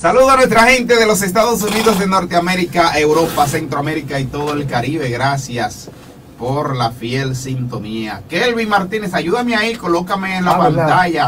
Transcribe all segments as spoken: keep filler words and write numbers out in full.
Saludos a nuestra gente de los Estados Unidos, de Norteamérica, Europa, Centroamérica y todo el Caribe. Gracias por la fiel sintonía. Kelvin Martínez, ayúdame ahí, colócame en la ah, pantalla.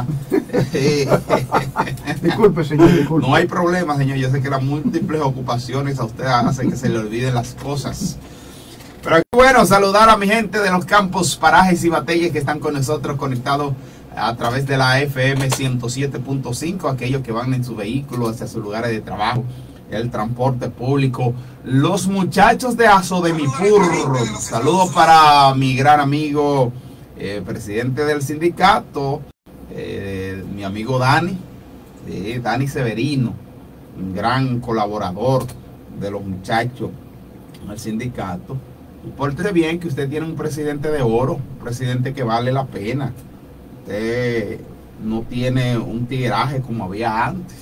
Disculpe, señor, disculpe. No hay problema, señor. Yo sé que las múltiples ocupaciones a usted hacen que se le olviden las cosas. Pero bueno, saludar a mi gente de los campos, parajes y batallas que están con nosotros conectados a través de la F M ciento siete punto cinco, aquellos que van en su vehículo hacia sus lugares de trabajo, el transporte público, los muchachos de Asodemipur. Saludos para mi gran amigo, eh, presidente del sindicato, eh, mi amigo Dani, eh, Dani Severino, un gran colaborador de los muchachos del sindicato. Y pórtese bien, que usted tiene un presidente de oro, un presidente que vale la pena. Usted no tiene un tigueraje como había antes.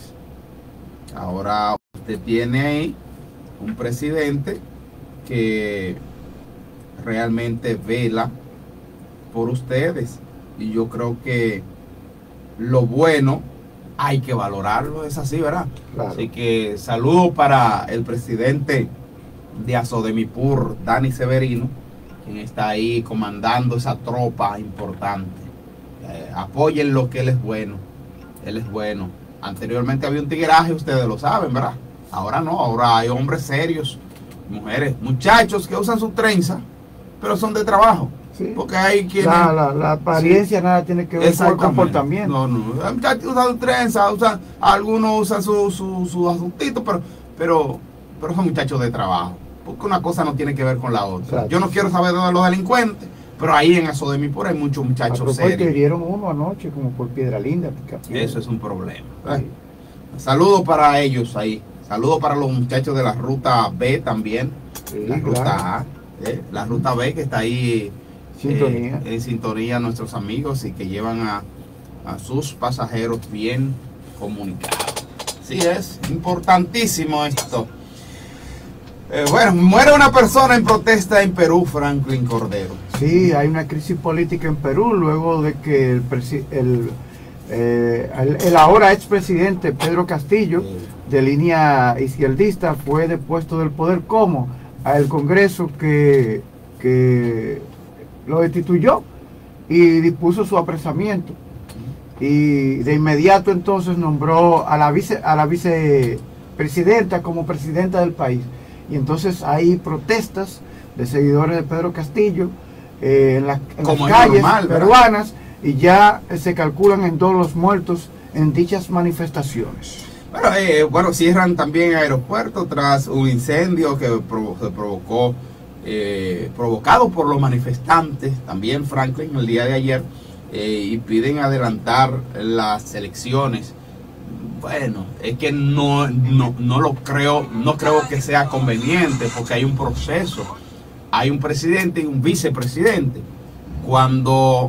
Ahora usted tiene ahí un presidente que realmente vela por ustedes. Y yo creo que lo bueno hay que valorarlo, es así, ¿verdad? Claro. Así que saludo para el presidente de Asodemipur, Dani Severino, quien está ahí comandando esa tropa importante. Eh, apoyen lo que él es bueno, él es bueno. Anteriormente había un tigueraje, ustedes lo saben, ¿verdad? Ahora no, ahora hay hombres serios, mujeres, muchachos que usan su trenza, pero son de trabajo. Sí. Porque hay quienes... La, la, la apariencia sí. Nada tiene que ver con el comportamiento. No, no, los muchachos usan su trenza, usan, algunos usan su, su, su asuntito, pero, pero, pero son muchachos de trabajo. Porque una cosa no tiene que ver con la otra. Claro. Yo no quiero saber de los delincuentes, pero ahí en Asodemipur hay muchos muchachos serios. Que hirieron uno anoche como por Piedra Linda. Eso es un problema. Sí. Saludos para ellos ahí. Saludos para los muchachos de la ruta B también. Sí, la ruta claro. A. ¿eh? La ruta B que está ahí sintonía. Eh, en sintonía nuestros amigos y que llevan a, a sus pasajeros bien comunicados. Sí, es importantísimo esto. Eh, bueno, muere una persona en protesta en Perú, Franklin Cordero. Sí, hay una crisis política en Perú luego de que el, el, eh, el, el ahora expresidente Pedro Castillo, sí, de línea izquierdista, fue depuesto del poder como al Congreso que, que lo destituyó y dispuso su apresamiento. Y de inmediato entonces nombró a la vice, a la vicepresidenta como presidenta del país. Y entonces hay protestas de seguidores de Pedro Castillo eh, en, la, en las calles normal, peruanas, y ya eh, se calculan en todos los muertos en dichas manifestaciones. Bueno, eh, bueno, cierran también aeropuertos tras un incendio que provo se provocó, eh, provocado por los manifestantes, también Franklin, el día de ayer, eh, y piden adelantar las elecciones. Bueno, es que no, no, no lo creo, no creo que sea conveniente, porque hay un proceso, hay un presidente y un vicepresidente. Cuando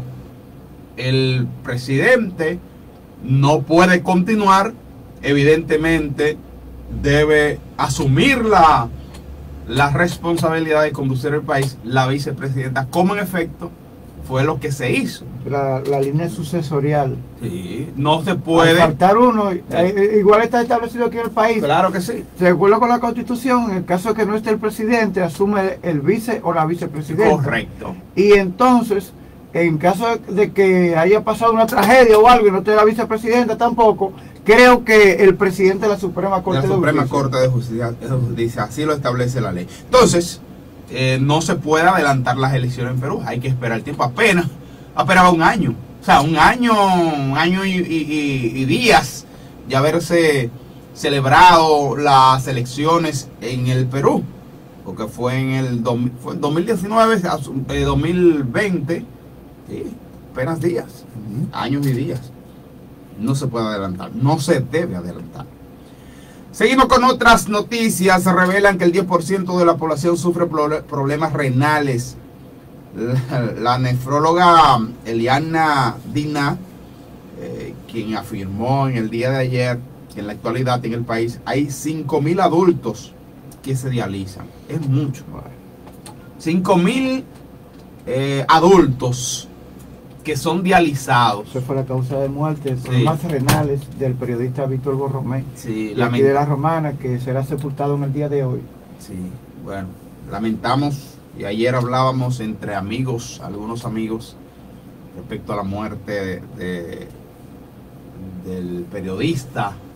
el presidente no puede continuar, evidentemente debe asumir la, la responsabilidad de conducir el país la vicepresidenta, como en efecto fue lo que se hizo. La, la línea sucesorial. Sí, no se puede. Al faltar uno, sí, eh, igual está establecido aquí en el país. Claro que sí. De acuerdo con la Constitución, en el caso de que no esté el presidente, asume el vice o la vicepresidenta. Correcto. Y entonces, en caso de que haya pasado una tragedia o algo y no esté la vicepresidenta tampoco, creo que el presidente de la Suprema Corte de Justicia. La Suprema Corte de Justicia, de Justicia, así lo establece la ley. Entonces, Eh, no se puede adelantar las elecciones en Perú, hay que esperar el tiempo, apenas, apenas un año, o sea, un año, un año y, y, y días de haberse celebrado las elecciones en el Perú, porque fue en el fue en dos mil diecinueve, eh, dos mil veinte, sí, apenas días, uh-huh. años y días, no se puede adelantar, no se debe adelantar. Seguimos con otras noticias. Se revelan que el diez por ciento de la población sufre problemas renales. La, la nefróloga Eliana Dina, eh, quien afirmó en el día de ayer que en la actualidad en el país hay cinco mil adultos que se dializan. Es mucho. cinco mil eh, adultos que son dializados. Esa fue la causa de muerte, problemas sí. renales del periodista Víctor Borromé, sí, de aquí de La Romana, que será sepultado en el día de hoy. Sí, bueno, lamentamos, y ayer hablábamos entre amigos, algunos amigos, respecto a la muerte de, de, del periodista eh,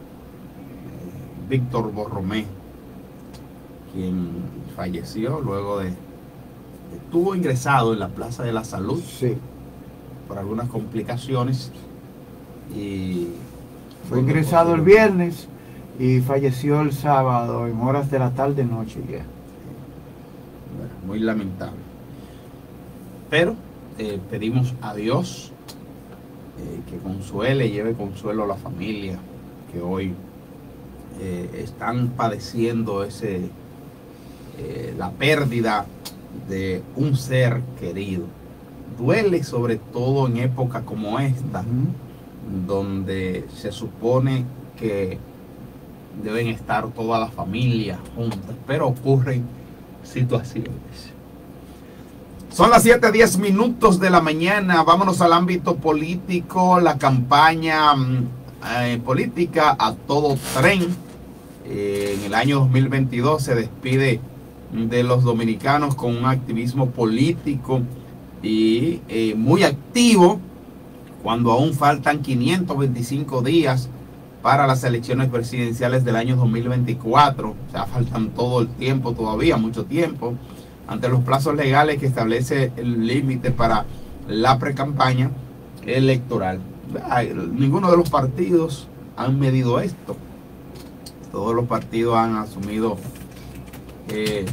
Víctor Borromé, quien falleció luego de estuvo ingresado en la Plaza de la Salud sí. por algunas complicaciones y fue ingresado el viernes y falleció el sábado en horas de la tarde noche ya. Bueno, muy lamentable, pero eh, pedimos a Dios eh, que consuele, lleve consuelo a la familia que hoy eh, están padeciendo ese eh, la pérdida de un ser querido. Duele sobre todo en época como esta, uh-huh. donde se supone que deben estar todas las familias juntas, pero ocurren situaciones. Son las siete diez minutos de la mañana. Vámonos al ámbito político. La campaña eh, política a todo tren eh, en el año dos mil veintidós se despide de los dominicanos con un activismo político y eh, muy activo, cuando aún faltan quinientos veinticinco días para las elecciones presidenciales del año dos mil veinticuatro. O sea, faltan todo el tiempo todavía, mucho tiempo, ante los plazos legales que establece el límite para la precampaña electoral. Ay, ninguno de los partidos han medido esto. Todos los partidos han asumido Eh,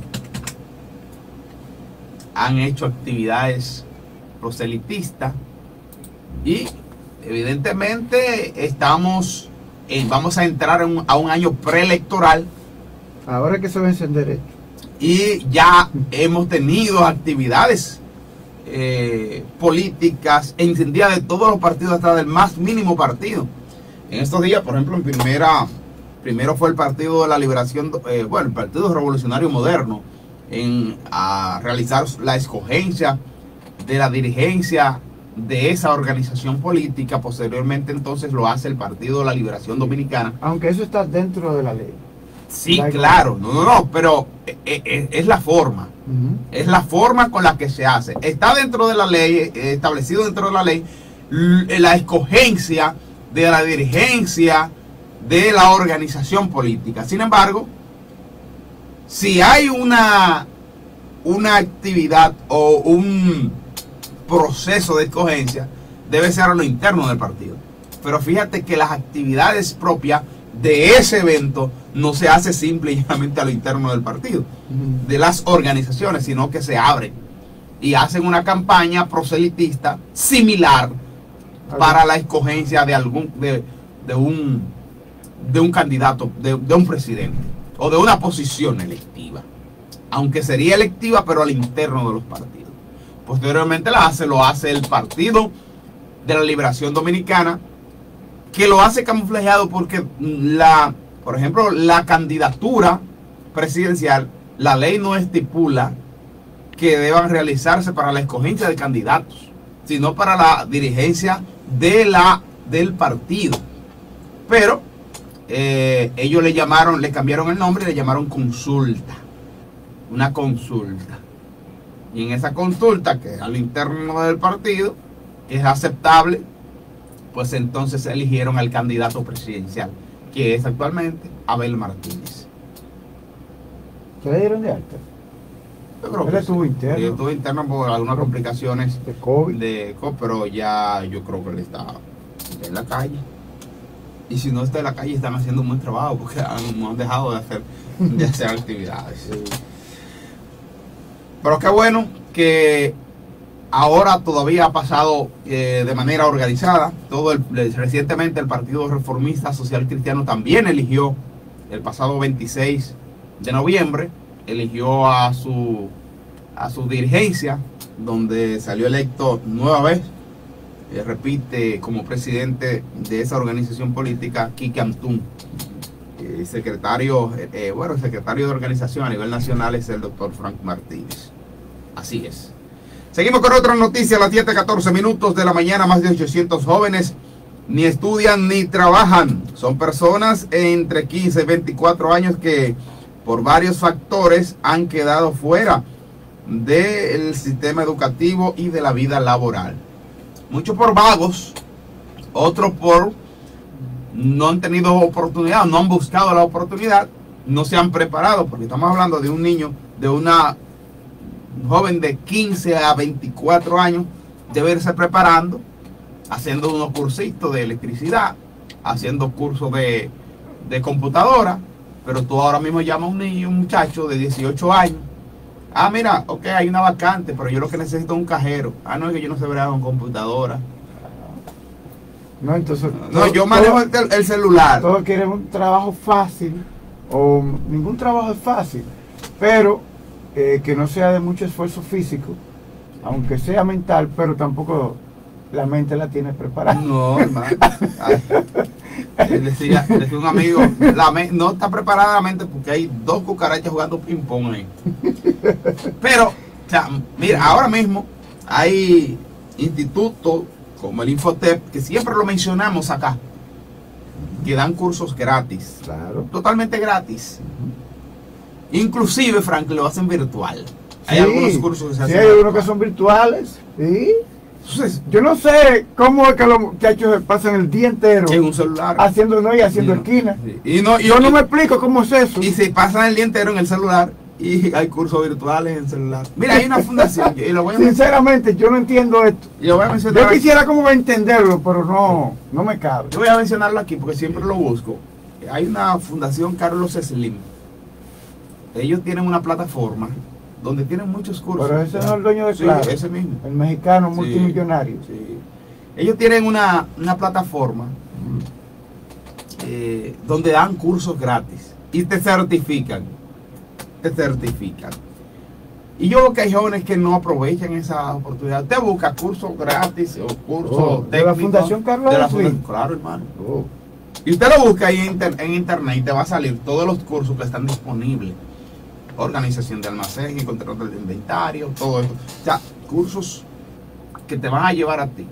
han hecho actividades proselitistas y evidentemente estamos en, vamos a entrar en un, a un año preelectoral. Ahora que se va a encender esto. Y ya hemos tenido actividades eh, políticas encendidas de todos los partidos, hasta del más mínimo partido. En estos días, por ejemplo, en primera Primero fue el Partido de la Liberación, eh, bueno, el Partido Revolucionario Moderno, en a realizar la escogencia de la dirigencia de esa organización política. Posteriormente, entonces, lo hace el Partido de la Liberación Dominicana. Aunque eso está dentro de la ley. Sí, la claro, no, no, no, pero es, es, es la forma. Uh-huh. Es la forma con la que se hace. Está dentro de la ley, establecido dentro de la ley, la escogencia de la dirigencia de la organización política. Sin embargo, si hay una, una actividad o un proceso de escogencia, debe ser a lo interno del partido. Pero fíjate que las actividades propias de ese evento no se hace simple y llanamente a lo interno del partido, de las organizaciones, sino que se abren y hacen una campaña proselitista similar para la escogencia de algún de, de un de un candidato, de, de un presidente o de una posición electiva, aunque sería electiva pero al interno de los partidos. Posteriormente la hace, lo hace el Partido de la Liberación Dominicana, que lo hace camuflajeado porque la, por ejemplo, la candidatura presidencial, la ley no estipula que deban realizarse para la escogencia de candidatos, sino para la dirigencia de la, del partido. Pero eh, ellos le llamaron, le cambiaron el nombre y le llamaron consulta. Una consulta. Y en esa consulta, que al interno del partido es aceptable, pues entonces eligieron al candidato presidencial, que es actualmente Abel Martínez. ¿Se le dieron de alta? Yo creo Él que estuvo sí. interno. Él estuvo interno por algunas complicaciones de COVID. de COVID, pero ya yo creo que él está en la calle. Y si no está en la calle, están haciendo un buen trabajo, porque han, no han dejado de hacer, de hacer actividades. Sí. Pero qué bueno que ahora todavía ha pasado eh, de manera organizada. Todo el, recientemente el Partido Reformista Social Cristiano también eligió, el pasado veintiséis de noviembre, eligió a su, a su dirigencia, donde salió electo nueva vez, eh, repite como presidente de esa organización política, Quique Antún. Eh, secretario, eh, bueno, el secretario de organización a nivel nacional es el doctor Frank Martínez. Así es. Seguimos con otra noticia a las siete catorce minutos de la mañana. Más de ochocientos jóvenes ni estudian ni trabajan. Son personas entre quince y veinticuatro años que por varios factores han quedado fuera del sistema educativo y de la vida laboral. Muchos por vagos, otros por no han tenido oportunidad, no han buscado la oportunidad, no se han preparado, porque estamos hablando de un niño, de una joven de quince a veinticuatro años, debe irse preparando, haciendo unos cursitos de electricidad, haciendo cursos de, de computadora, pero tú ahora mismo llamas a un niño, un muchacho de dieciocho años, ah, mira, ok, hay una vacante, pero yo lo que necesito es un cajero. Ah, no, es que yo no sé bregar con computadora. No, entonces... No, yo manejo el, el celular. Todos quieren un trabajo fácil, o ningún trabajo es fácil, pero eh, que no sea de mucho esfuerzo físico, aunque sea mental, pero tampoco la mente la tienes preparada. No, hermano. Decía, decía un amigo, la me, no está preparada la mente porque hay dos cucarachas jugando ping pong ahí. Pero, o sea, mira, ahora mismo hay institutos como el Infotep, que siempre lo mencionamos acá, que dan cursos gratis. Claro. Totalmente gratis. Uh-huh. Inclusive, Frank, lo hacen virtual. Hay sí, algunos cursos que se hacen sí, hay virtual. Algunos que son virtuales. Sí. Entonces, yo no sé cómo es que los muchachos pasan el día entero en un celular haciendo no y haciendo sí, esquina. Sí. Y no, y, yo y, no me explico cómo es eso. Y se pasan el día entero en el celular y hay cursos virtuales en el celular. Mira, hay una fundación. Y lo voy a Sinceramente, yo no entiendo esto. Yo, voy a yo quisiera como entenderlo, pero no, no me cabe. Yo voy a mencionarlo aquí porque siempre lo busco. Hay una fundación Carlos Slim. Ellos tienen una plataforma donde tienen muchos cursos. Pero ese no es el dueño de Claro. Sí, ese mismo. El mexicano multimillonario. Sí, sí. Ellos tienen una, una plataforma eh, donde dan cursos gratis y te certifican. Te certifican. Y yo veo que hay jóvenes que no aprovechan esa oportunidad. Te busca cursos gratis o cursos oh, técnicos. ¿De la Fundación Carlos? De la Fundación, claro, hermano. Oh. Y usted lo busca ahí en, inter, en internet y te va a salir todos los cursos que están disponibles. Organización de almacén y control del inventario, todo eso. O sea, cursos que te van a llevar a ti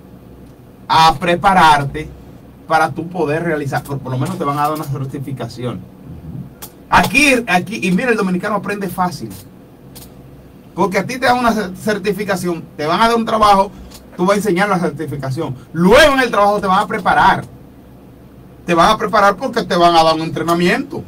a prepararte para tú poder realizar, por, por lo menos te van a dar una certificación. Aquí, aquí, y mira, el dominicano aprende fácil. Porque a ti te dan una certificación, te van a dar un trabajo, tú vas a enseñar la certificación. Luego en el trabajo te van a preparar. Te van a preparar porque te van a dar un entrenamiento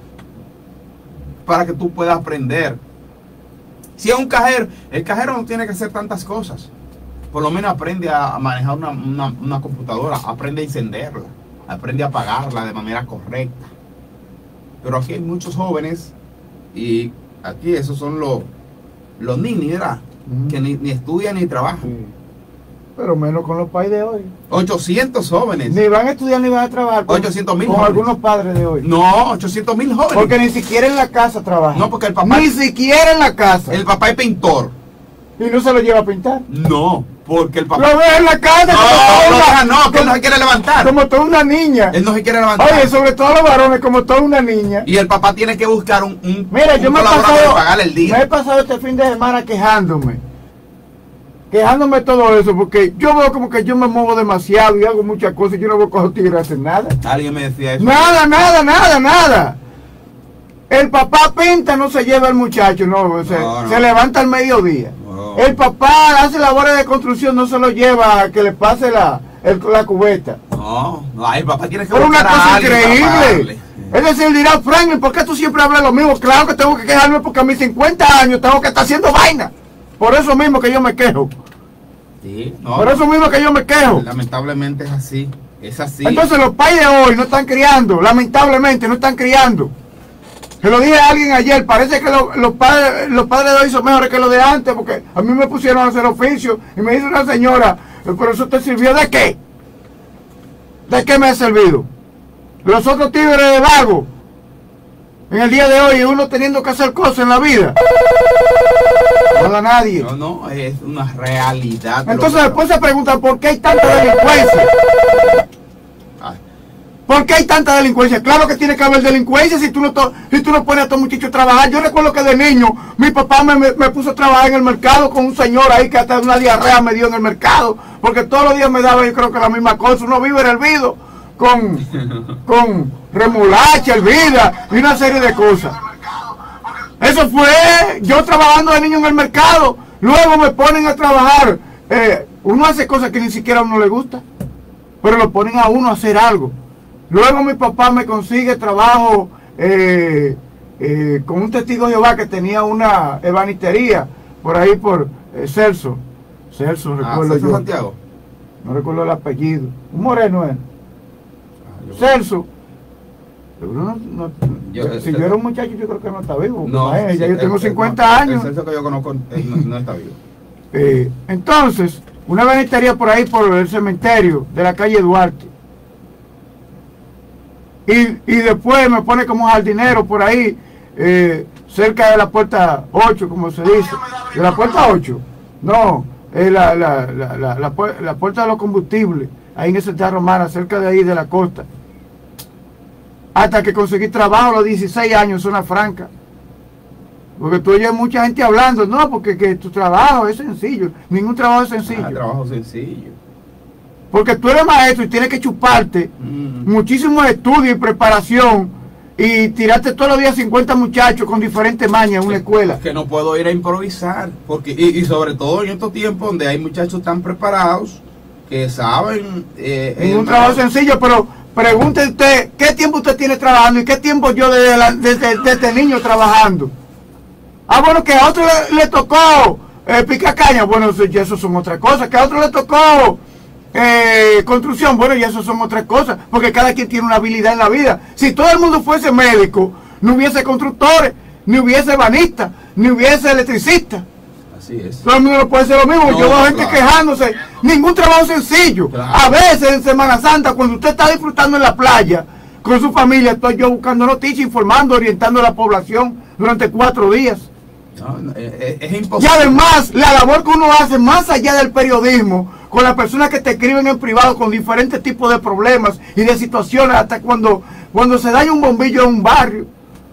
para que tú puedas aprender. Si es un cajero, el cajero no tiene que hacer tantas cosas. Por lo menos aprende a manejar una, una, una computadora, aprende a encenderla, aprende a apagarla de manera correcta. Pero aquí hay muchos jóvenes, y aquí esos son los, los ninis, ¿verdad? Mm. Que ni, ni estudian ni trabajan. Sí. Pero menos con los pais de hoy. ochocientos jóvenes. Ni van a estudiar ni van a trabajar. Con, ochocientos mil con jóvenes. algunos padres de hoy. No, ochocientos mil jóvenes. Porque ni siquiera en la casa trabajan. No, porque el papá... Ni siquiera en la casa. El papá es pintor. ¿Y no se lo lleva a pintar? No, porque el papá... Lo ve en la casa. No, como no, una, no, que él no se quiere levantar. Como toda una niña. Él no se quiere levantar. Oye, sobre todo los varones, como toda una niña. Y el papá tiene que buscar un, un Mira, un yo me he pasado, para pagarle el día. me he pasado este fin de semana quejándome. Quejándome de todo eso, porque yo veo como que yo me muevo demasiado y hago muchas cosas y yo no veo coger tigres hacer nada. Alguien me decía eso. Nada, nada, nada, nada. El papá pinta, no se lleva al muchacho, no, se, no, no. se levanta al mediodía. No. El papá hace labores de construcción, no se lo lleva a que le pase la, el, la cubeta. No, no, el papá tiene que Pero una buscar a cosa alguien increíble. Es decir, dirá, Frank, ¿por qué tú siempre hablas lo mismo? Claro que tengo que quejarme porque a mis cincuenta años tengo que estar haciendo vaina. Por eso mismo que yo me quejo. Sí, no, Por eso mismo que yo me quejo. Lamentablemente es así, es así. Entonces los padres de hoy no están criando, lamentablemente no están criando. Se lo dije a alguien ayer, parece que lo, los, padres, los padres de hoy son mejores que los de antes, porque a mí me pusieron a hacer oficio y me dice una señora, ¿pero eso te sirvió de qué? ¿De qué me ha servido? Los otros tigres de vago, en el día de hoy, uno teniendo que hacer cosas en la vida. No da nadie. No, no, es una realidad. Entonces después se preguntan por qué hay tanta delincuencia. Ay. ¿Por qué hay tanta delincuencia? Claro que tiene que haber delincuencia si tú no, to, si tú no pones a estos muchachos a trabajar. Yo recuerdo que de niño mi papá me, me, me puso a trabajar en el mercado con un señor ahí que hasta una diarrea me dio en el mercado, porque todos los días me daba, yo creo que la misma cosa, uno vive hervido con, con remolacha, hervida y una serie de cosas. Eso fue yo trabajando de niño en el mercado. Luego me ponen a trabajar. Eh, uno hace cosas que ni siquiera a uno le gusta, pero lo ponen a uno a hacer algo. Luego mi papá me consigue trabajo eh, eh, con un testigo de Jehová que tenía una ebanistería por ahí por eh, Celso. Celso, Ah, recuerdo Celso yo. Santiago. No recuerdo el apellido. Un moreno es. Ah, yo- Celso. Pero no, no- Yo- si eh, yo era un muchacho, yo creo que no está vivo. No, Eh, ya sí, yo tengo el- cincuenta el- años. El Celso que yo conozco eh, no, no está vivo. Eh, entonces, una ebanistería por ahí por el cementerio de la calle Duarte. Y, y después me pone como jardinero por ahí, eh, cerca de la puerta ocho, como se dice. ¿De la puerta ocho? No, es la, la, la, la, la, pu- la puerta de los combustibles, ahí en esa ciudad romana, cerca de ahí de la costa. Hasta que conseguí trabajo a los dieciséis años en Zona Franca. Porque tú oyes mucha gente hablando, no, porque que tu trabajo es sencillo. Ningún trabajo es sencillo. Ah, trabajo sencillo. Porque tú eres maestro y tienes que chuparte Mm. muchísimos estudios y preparación y tirarte todos los días cincuenta muchachos con diferentes mañas en una escuela. Que no puedo ir a improvisar, porque y, y sobre todo en estos tiempos donde hay muchachos tan preparados que saben eh, Ningún el- trabajo sencillo, pero pregunte usted, ¿qué tiempo usted tiene trabajando y qué tiempo yo desde, la- desde, desde niño trabajando? Ah, bueno, que a otro le, le tocó eh, picar caña, bueno, eso, ya eso son otras cosas. Que a otro le tocó eh, construcción, bueno, ya eso son otras cosas, porque cada quien tiene una habilidad en la vida. Si todo el mundo fuese médico, no hubiese constructores, ni hubiese banistas, ni hubiese electricistas. Así es. Todo el mundo no puede ser lo mismo. No, Yo veo gente claro. quejándose. Ningún trabajo sencillo. Claro. A veces en Semana Santa, cuando usted está disfrutando en la playa con su familia, estoy yo buscando noticias, informando, orientando a la población durante cuatro días. No, no, es, es Y imposible. además, la labor que uno hace más allá del periodismo, con las personas que te escriben en privado con diferentes tipos de problemas y de situaciones, hasta cuando, cuando se daña un bombillo en un barrio.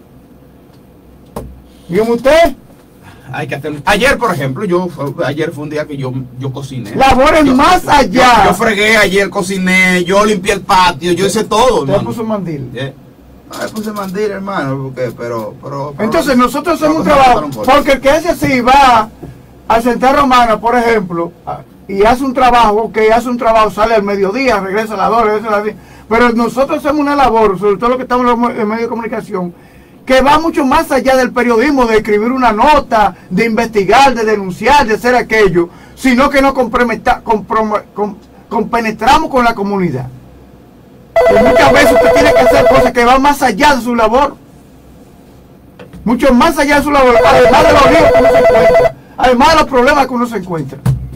Dígame usted, Hay que hacer. Ayer, por ejemplo, yo ayer fue un día que yo, yo cociné. labores Yo- más yo- allá. Yo, yo fregué ayer, cociné, yo limpié el patio, yo hice todo. Usted hermano. puso un mandil. Eh, No me puse mandil, hermano, porque, pero, pero, pero- Entonces nosotros hacemos un pero trabajo, pasaron por- porque el que hace así va a Santa Romana, por ejemplo, a- y hace un trabajo, que hace un trabajo, sale al mediodía, regresa a las dos, regresa a las diez, pero nosotros hacemos una labor, sobre todo lo que estamos en los medios de comunicación, que va mucho más allá del periodismo, de escribir una nota, de investigar, de denunciar, de hacer aquello, sino que nos comprometa- comprom- com- compenetramos con la comunidad. Y muchas veces usted tiene que hacer cosas que van más allá de su labor. Mucho más allá de su labor, además de los líos que uno se encuentra, además de los problemas que uno se encuentra.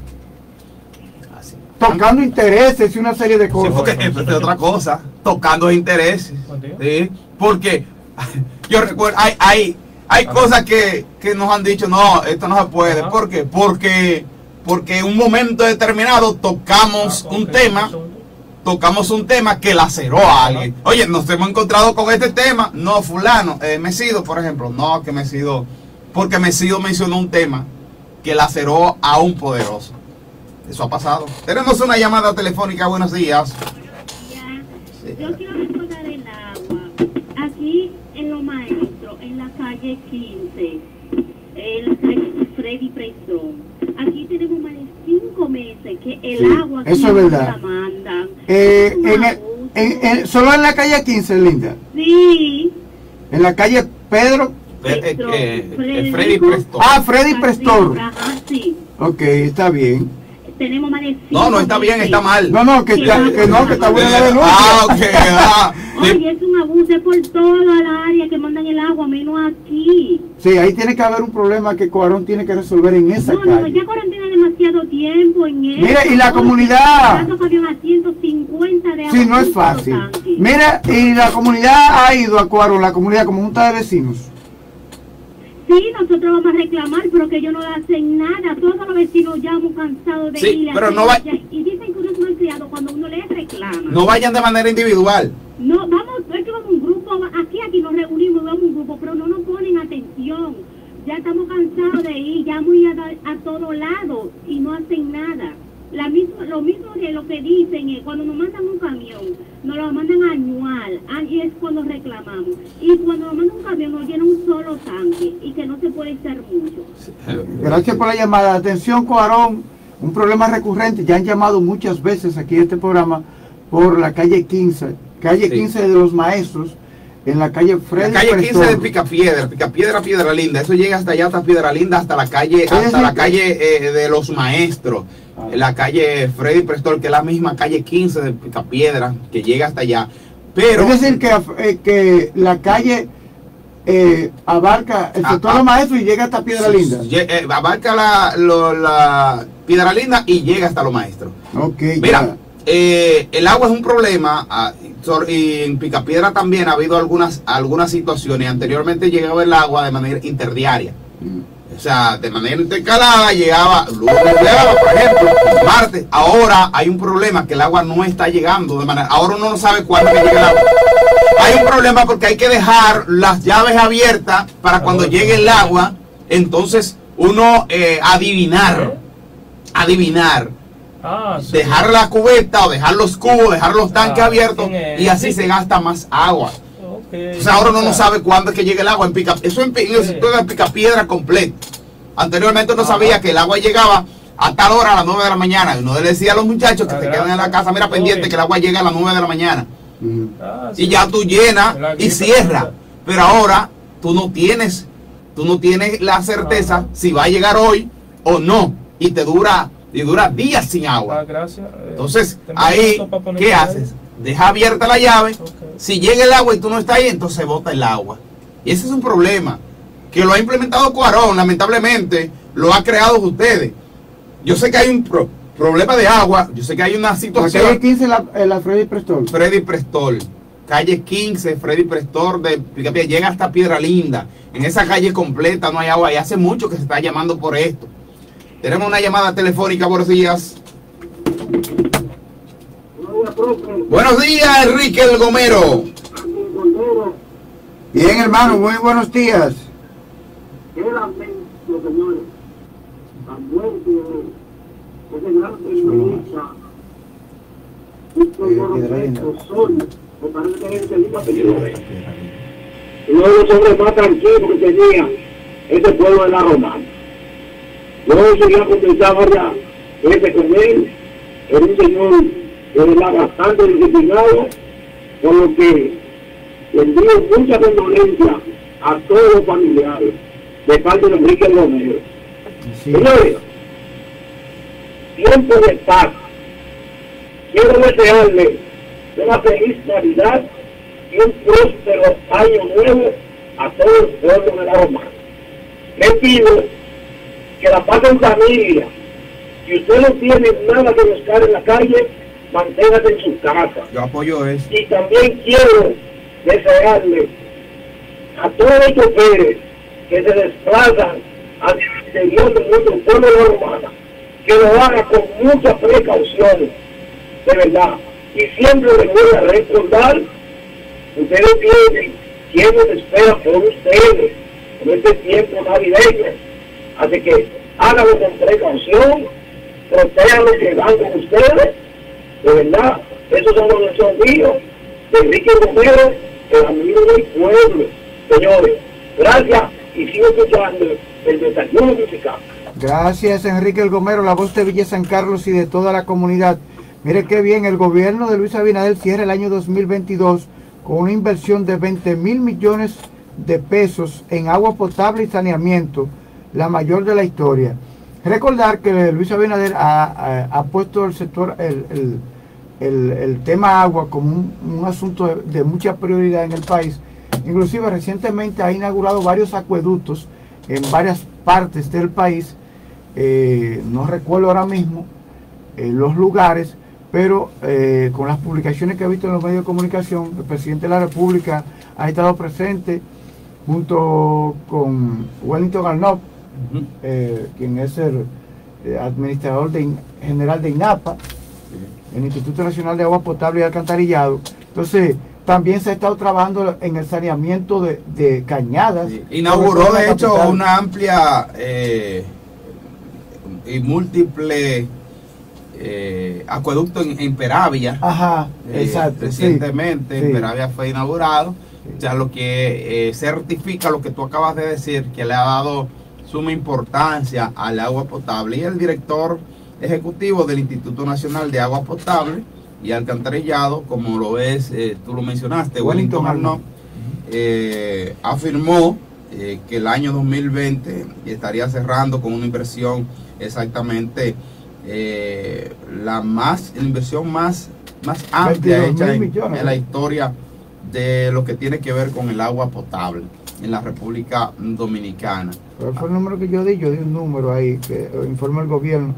Así. Tocando intereses y una serie de Sí, cosas. porque es es otra cosa, tocando intereses. ¿Sí? Porque yo recuerdo, hay, hay, hay cosas que, que nos han dicho, no, esto no se puede. Ajá. ¿Por qué? Porque, porque en un momento determinado tocamos un tema, tocamos un tema que laceró a alguien. Oye, nos hemos encontrado con este tema, no, fulano, eh, Mesido, por ejemplo, no, que Mesido, porque Mesido mencionó un tema que laceró a un poderoso. Eso ha pasado. Tenemos una llamada telefónica, buenos días. Sí. Yo quiero recordar el agua. Aquí en Los Maestros, en la calle quince, el Fre- Freddy Preston. Aquí tenemos más de cinco meses que el Sí, agua aquí eso es no verdad. la mandan. Eh, Es un en el- abuso. en- en- solo en la calle quince, Linda. Sí. En la calle Pedro. Eh, eh, Preston, eh, Freddy eh, Freddy Preston. Preston. Ah, Freddy Prestor. Ajá, sí. Ok, está bien. Tenemos más de cinco No, no está bien, meses. está mal. No, no, que, está, que no, que está buena la denuncia. Ah, ok, ah. Oye, es un abuso por toda la área que mandan el agua, menos aquí. Sí, ahí tiene que haber un problema que Cuarón tiene que resolver en esa No, no, calle. ya cuarentena demasiado tiempo en eso. Mira, y la comunidad. Tanto camión a ciento cincuenta de agua. Sí, no es un solo fácil. tanque. Mira, y la comunidad ha ido a Cuarón, la comunidad como junta de vecinos. Sí, Sí, nosotros vamos a reclamar, pero que ellos no hacen nada. Todos los vecinos ya hemos cansado de sí, ir. Pero no va... Y dicen que uno es malcriado cuando uno les reclama. No vayan de manera individual. No, vamos, es que vamos un grupo, aquí, aquí nos reunimos, vamos un grupo, pero no nos ponen atención. Ya estamos cansados de ir, ya muy a, a todos lados y no hacen nada. La mismo, lo mismo de lo que dicen es cuando nos mandan un camión, nos lo mandan anual, ahí es cuando reclamamos. Y cuando nos mandan un camión nos llena un solo tanque y que no se puede echar mucho. Gracias por la llamada. Atención, Cuarón, un problema recurrente. Ya han llamado muchas veces aquí a este programa por la calle quince, calle sí. quince de los Maestros, en la calle Freddy La calle Prestol. quince de Picapiedra, Picapiedra, Piedra Linda, eso llega hasta allá, hasta Piedra Linda, hasta la calle, hasta la calle eh, de los Maestros, ah. la calle Freddy Prestol, que es la misma calle quince de Picapiedra, que llega hasta allá. Pero es decir, que, eh, que la calle eh, abarca el sector de los Maestros y llega hasta Piedra Linda. Eh, abarca la, lo, la Piedra Linda y llega hasta los Maestros. Ok, mira, ya. Eh, el agua es un problema, y en Picapiedra también ha habido algunas algunas situaciones. Anteriormente llegaba el agua de manera interdiaria, mm. o sea, de manera intercalada llegaba, llegaba, por ejemplo, martes. Ahora hay un problema, que el agua no está llegando de manera, ahora uno no sabe cuándo que llega el agua. Hay un problema porque hay que dejar las llaves abiertas para cuando llegue el agua, entonces uno eh, adivinar, adivinar. Ah, sí. Dejar la cubeta o dejar los cubos, dejar los tanques ah, abiertos y así se gasta más agua. Okay. O sea, ahora uno no sabe cuándo es que llegue el agua en Pica, eso en, en el sector de Picapiedra completo. Anteriormente uno sabía que el agua llegaba a tal hora, a las nueve de la mañana, y uno le decía a los muchachos que ah, se quedan en la casa, mira pendiente que el agua llega a las nueve de la mañana. Mm. Ah, sí. Y ya tú llenas y cierras. Pero ahora tú no tienes, tú no tienes la certeza ah. si va a llegar hoy o no, y te dura y dura días sin agua. Ah, gracias. Eh, entonces, ahí, ¿qué haces? Deja abierta la llave. Okay. Si llega el agua y tú no estás ahí, entonces bota el agua. Y ese es un problema que lo ha implementado Cuarón, lamentablemente, lo ha creado ustedes. Yo sé que hay un pro problema de agua, yo sé que hay una situación. La calle quince, la, la Freddy Prestol. Freddy Prestol. Calle quince, Freddy Prestol de Picapiedra, llega hasta Piedra Linda. En esa calle completa no hay agua y hace mucho que se está llamando por esto. Tenemos una llamada telefónica, buenos días. Buenos días, Enrique el Gomero. Bien, hermano, muy buenos días. Qué lamento, señores, la muerte de ese gran periodista, Víctor Moronceto, Sol, me parece que es el segundo apellido. Uno de los hombres más tranquilos que tenía ese pueblo de la Romana. Yo llegué a conversar varias veces con él, era un señor que era bastante disciplinado, por lo que le envío mucha condolencia a todos los familiares de parte de Enrique Romero. Sí. Señores, tiempo de paz. Quiero desearle una feliz Navidad y un próspero año nuevo a todo el pueblo de la Romana. Les pido que la pasen en familia. Si usted no tiene nada que buscar en la calle, manténgase en su casa. Yo apoyo eso. Y también quiero desearle a todos los choferes que se desplazan al interior de nuestro pueblo de la Romana, que lo haga con mucha precaución, de verdad. Y siempre les voy a recordar, ustedes tienen quienes esperan por ustedes en este tiempo navideño. Así que háganlo con precaución, protejan los que van con ustedes, de verdad. Esos son los desafíos de Enrique Romero, el amigo del pueblo. Señores, gracias y sigo escuchando el desayuno musical. Gracias, Enrique el Gomero, la voz de Villa San Carlos y de toda la comunidad. Mire qué bien, el gobierno de Luis Abinader cierra el año dos mil veintidós con una inversión de veinte mil millones de pesos en agua potable y saneamiento, la mayor de la historia. Recordar que Luis Abinader ha, ha, ha puesto el sector, el, el, el, el tema agua como un, un asunto de, de mucha prioridad en el país. Inclusive recientemente ha inaugurado varios acueductos en varias partes del país. Eh, no recuerdo ahora mismo eh, los lugares, pero eh, con las publicaciones que he visto en los medios de comunicación, el presidente de la República ha estado presente junto con Wellington Arnott, Ujú. eh, quien es el eh, administrador de In- general de INAPA, Sí. el Instituto Nacional de Agua Potable y Alcantarillado. Entonces, también se ha estado trabajando en el saneamiento de, de cañadas. Sí. Inauguró sobre todo en de la hecho capital. una amplia eh, y múltiple eh, acueducto en, en Peravia. Ajá, Eh, exacto. sí, recientemente sí. en Peravia fue inaugurado, Sí. o sea, lo que eh, certifica lo que tú acabas de decir, que le ha dado suma importancia al agua potable. Y el director ejecutivo del Instituto Nacional de Agua Potable y Alcantarillado, como lo ves, eh, tú lo mencionaste, Wellington Wellington Arnott, Arnott. eh, afirmó eh, que el año dos mil veinte estaría cerrando con una inversión exactamente eh, la más la inversión más, más amplia veintidós hecha mil en, millones. en la historia de lo que tiene que ver con el agua potable en la República Dominicana. ¿Cuál fue el número que yo di? Yo di un número ahí que informa el gobierno.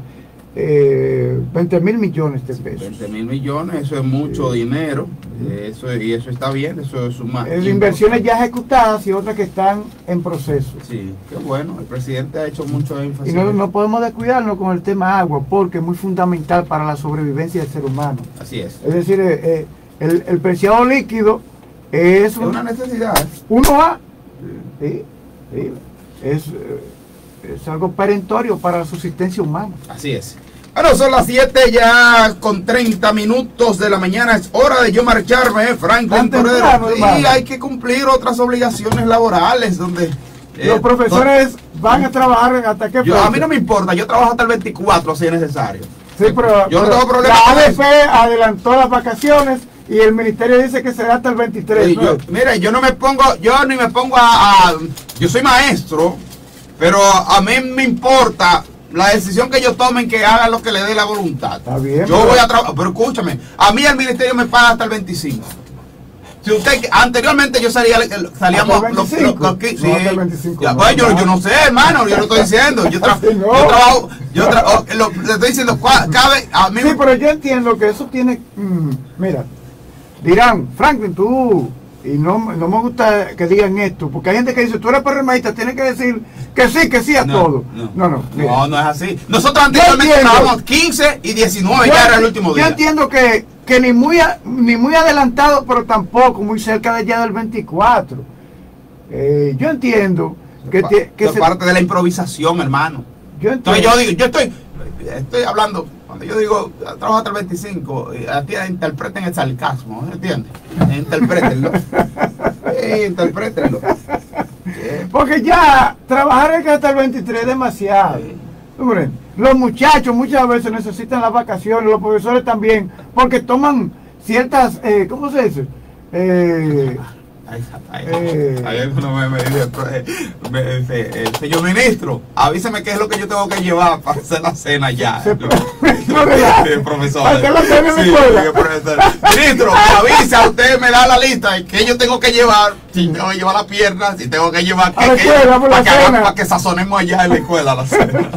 Eh, veinte mil millones de pesos. veinte mil millones, eso es mucho Sí. dinero, eh, eso, y eso está bien, eso es suma. Es de inversiones ya ejecutadas y otras que están en proceso. Sí, qué bueno, el presidente ha hecho mucho énfasis. Y no, no podemos descuidarnos con el tema agua, porque es muy fundamental para la sobrevivencia del ser humano. Así es. Es decir, eh, eh, el, el preciado líquido es Es un, una necesidad. uno A. Sí, sí, es, eh, es algo perentorio para la subsistencia humana. Así es. Bueno, son las siete ya con treinta minutos de la mañana. Es hora de yo marcharme, ¿eh? Franklin Tan temprano, Torero. Y hermano. hay que cumplir otras obligaciones laborales donde... eh, Los profesores van a trabajar hasta qué yo- fecha. a mí no me importa, yo trabajo hasta el veinticuatro si es necesario. Sí, pero, yo no pero tengo problema la con A D eso. P adelantó las vacaciones y el ministerio dice que será hasta el veintitrés. Sí, ¿no? yo, mire, yo no me pongo, yo ni me pongo a, a- yo soy maestro, pero a mí me importa la decisión que ellos tomen, que hagan lo que le dé la voluntad. Está bien, Yo pero- voy a trabajar, pero escúchame, a mí el ministerio me paga hasta el veinticinco. Si usted, anteriormente yo salía, salíamos ¿Hasta el los, veinticinco? los- los que- No, sí. hasta el veinticinco Ya, no, pues, yo, no. yo no sé, hermano, yo lo estoy diciendo. Yo, tra- Así no. yo trabajo, yo tra- oh, lo- le estoy diciendo, cua- cabe, a mí Sí, pero yo entiendo que eso tiene. mm, mira, dirán, Franklin, tú. Y no, no me gusta que digan esto, porque hay gente que dice, tú eres PRMista, tienes que decir que sí, que sí a todo. No, No, no. mira. no, no es así. Nosotros anteriormente entiendo. trabajábamos quince y diecinueve, Yo- ya era el último Yo día. entiendo que, que ni, muy a- ni muy adelantado, pero tampoco muy cerca de ya del veinticuatro. Eh, yo entiendo que, Pa- te- que es se- parte de la improvisación, hermano. yo Entonces entiendo. yo digo, yo estoy, estoy hablando, cuando yo digo trabajo hasta el veinticinco, eh, a ti interpreten el sarcasmo, ¿entiendes? Interpretenlo. Sí, interpretenlo. Sí. Porque ya trabajar hasta el veintitrés es demasiado. Sí. Hombre, los muchachos muchas veces necesitan las vacaciones, los profesores también, porque toman ciertas, eh, ¿cómo se dice? Eh, Ay, ay, Eh. ay, uno me, me dice, eh, me dice, eh, señor ministro, avíseme qué es lo que yo tengo que llevar para hacer la cena ya. Se- Yo- no, ¿verdad? Sí, profesor. Para hacer la cena en la Sí, escuela. sí, profesor. Ministro, me avisa, usted me da la lista de qué yo tengo que llevar, si tengo que llevar las piernas, si tengo que llevar A la qué- escuela, por la para, que haga- cena. para que sazonemos allá en la escuela la cena.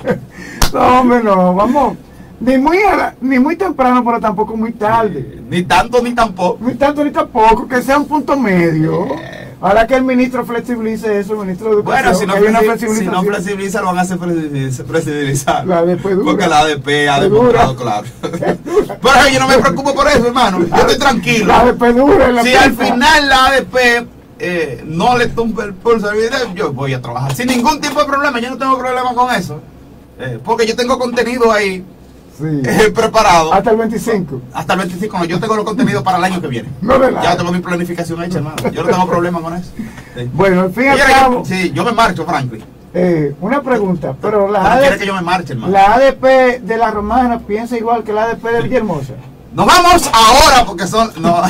no, hombre, no, vamos, ni muy, a la- ni muy temprano, pero tampoco muy tarde. Ni tanto ni tampoco. Ni tanto ni tampoco, que sea un punto medio. Eh. Ahora que el ministro flexibilice eso, el ministro de Educación, Bueno, si no, que hay una flexi- si no flexibilización. flexibiliza, lo van a hacer flexi- flexibilizar. La A D P dura. Porque la A D P ha Es demostrado, dura. claro. Pero yo no me preocupo por eso, hermano. Yo estoy tranquilo. La A D P dura en la Si al pista. final la A D P eh, no le tumba el pulso al video, yo voy a trabajar sin ningún tipo de problema. Yo no tengo problema con eso. Eh, porque yo tengo contenido ahí Sí. eh, preparado. Hasta el veinticinco. Hasta el veinticinco, no, yo tengo los contenidos para el año que viene. No relaja. Ya tengo mi planificación hecha, hermano. Yo no tengo problema con eso. Sí. Bueno, al fin y al Quiere cabo, que- sí, yo me marcho, Franklin. eh, una pregunta, pero la Pero quiere A D P, que yo me marche, hermano. la A D P de la Romana piensa igual que la A D P de Villahermosa. Nos vamos ahora porque son. No.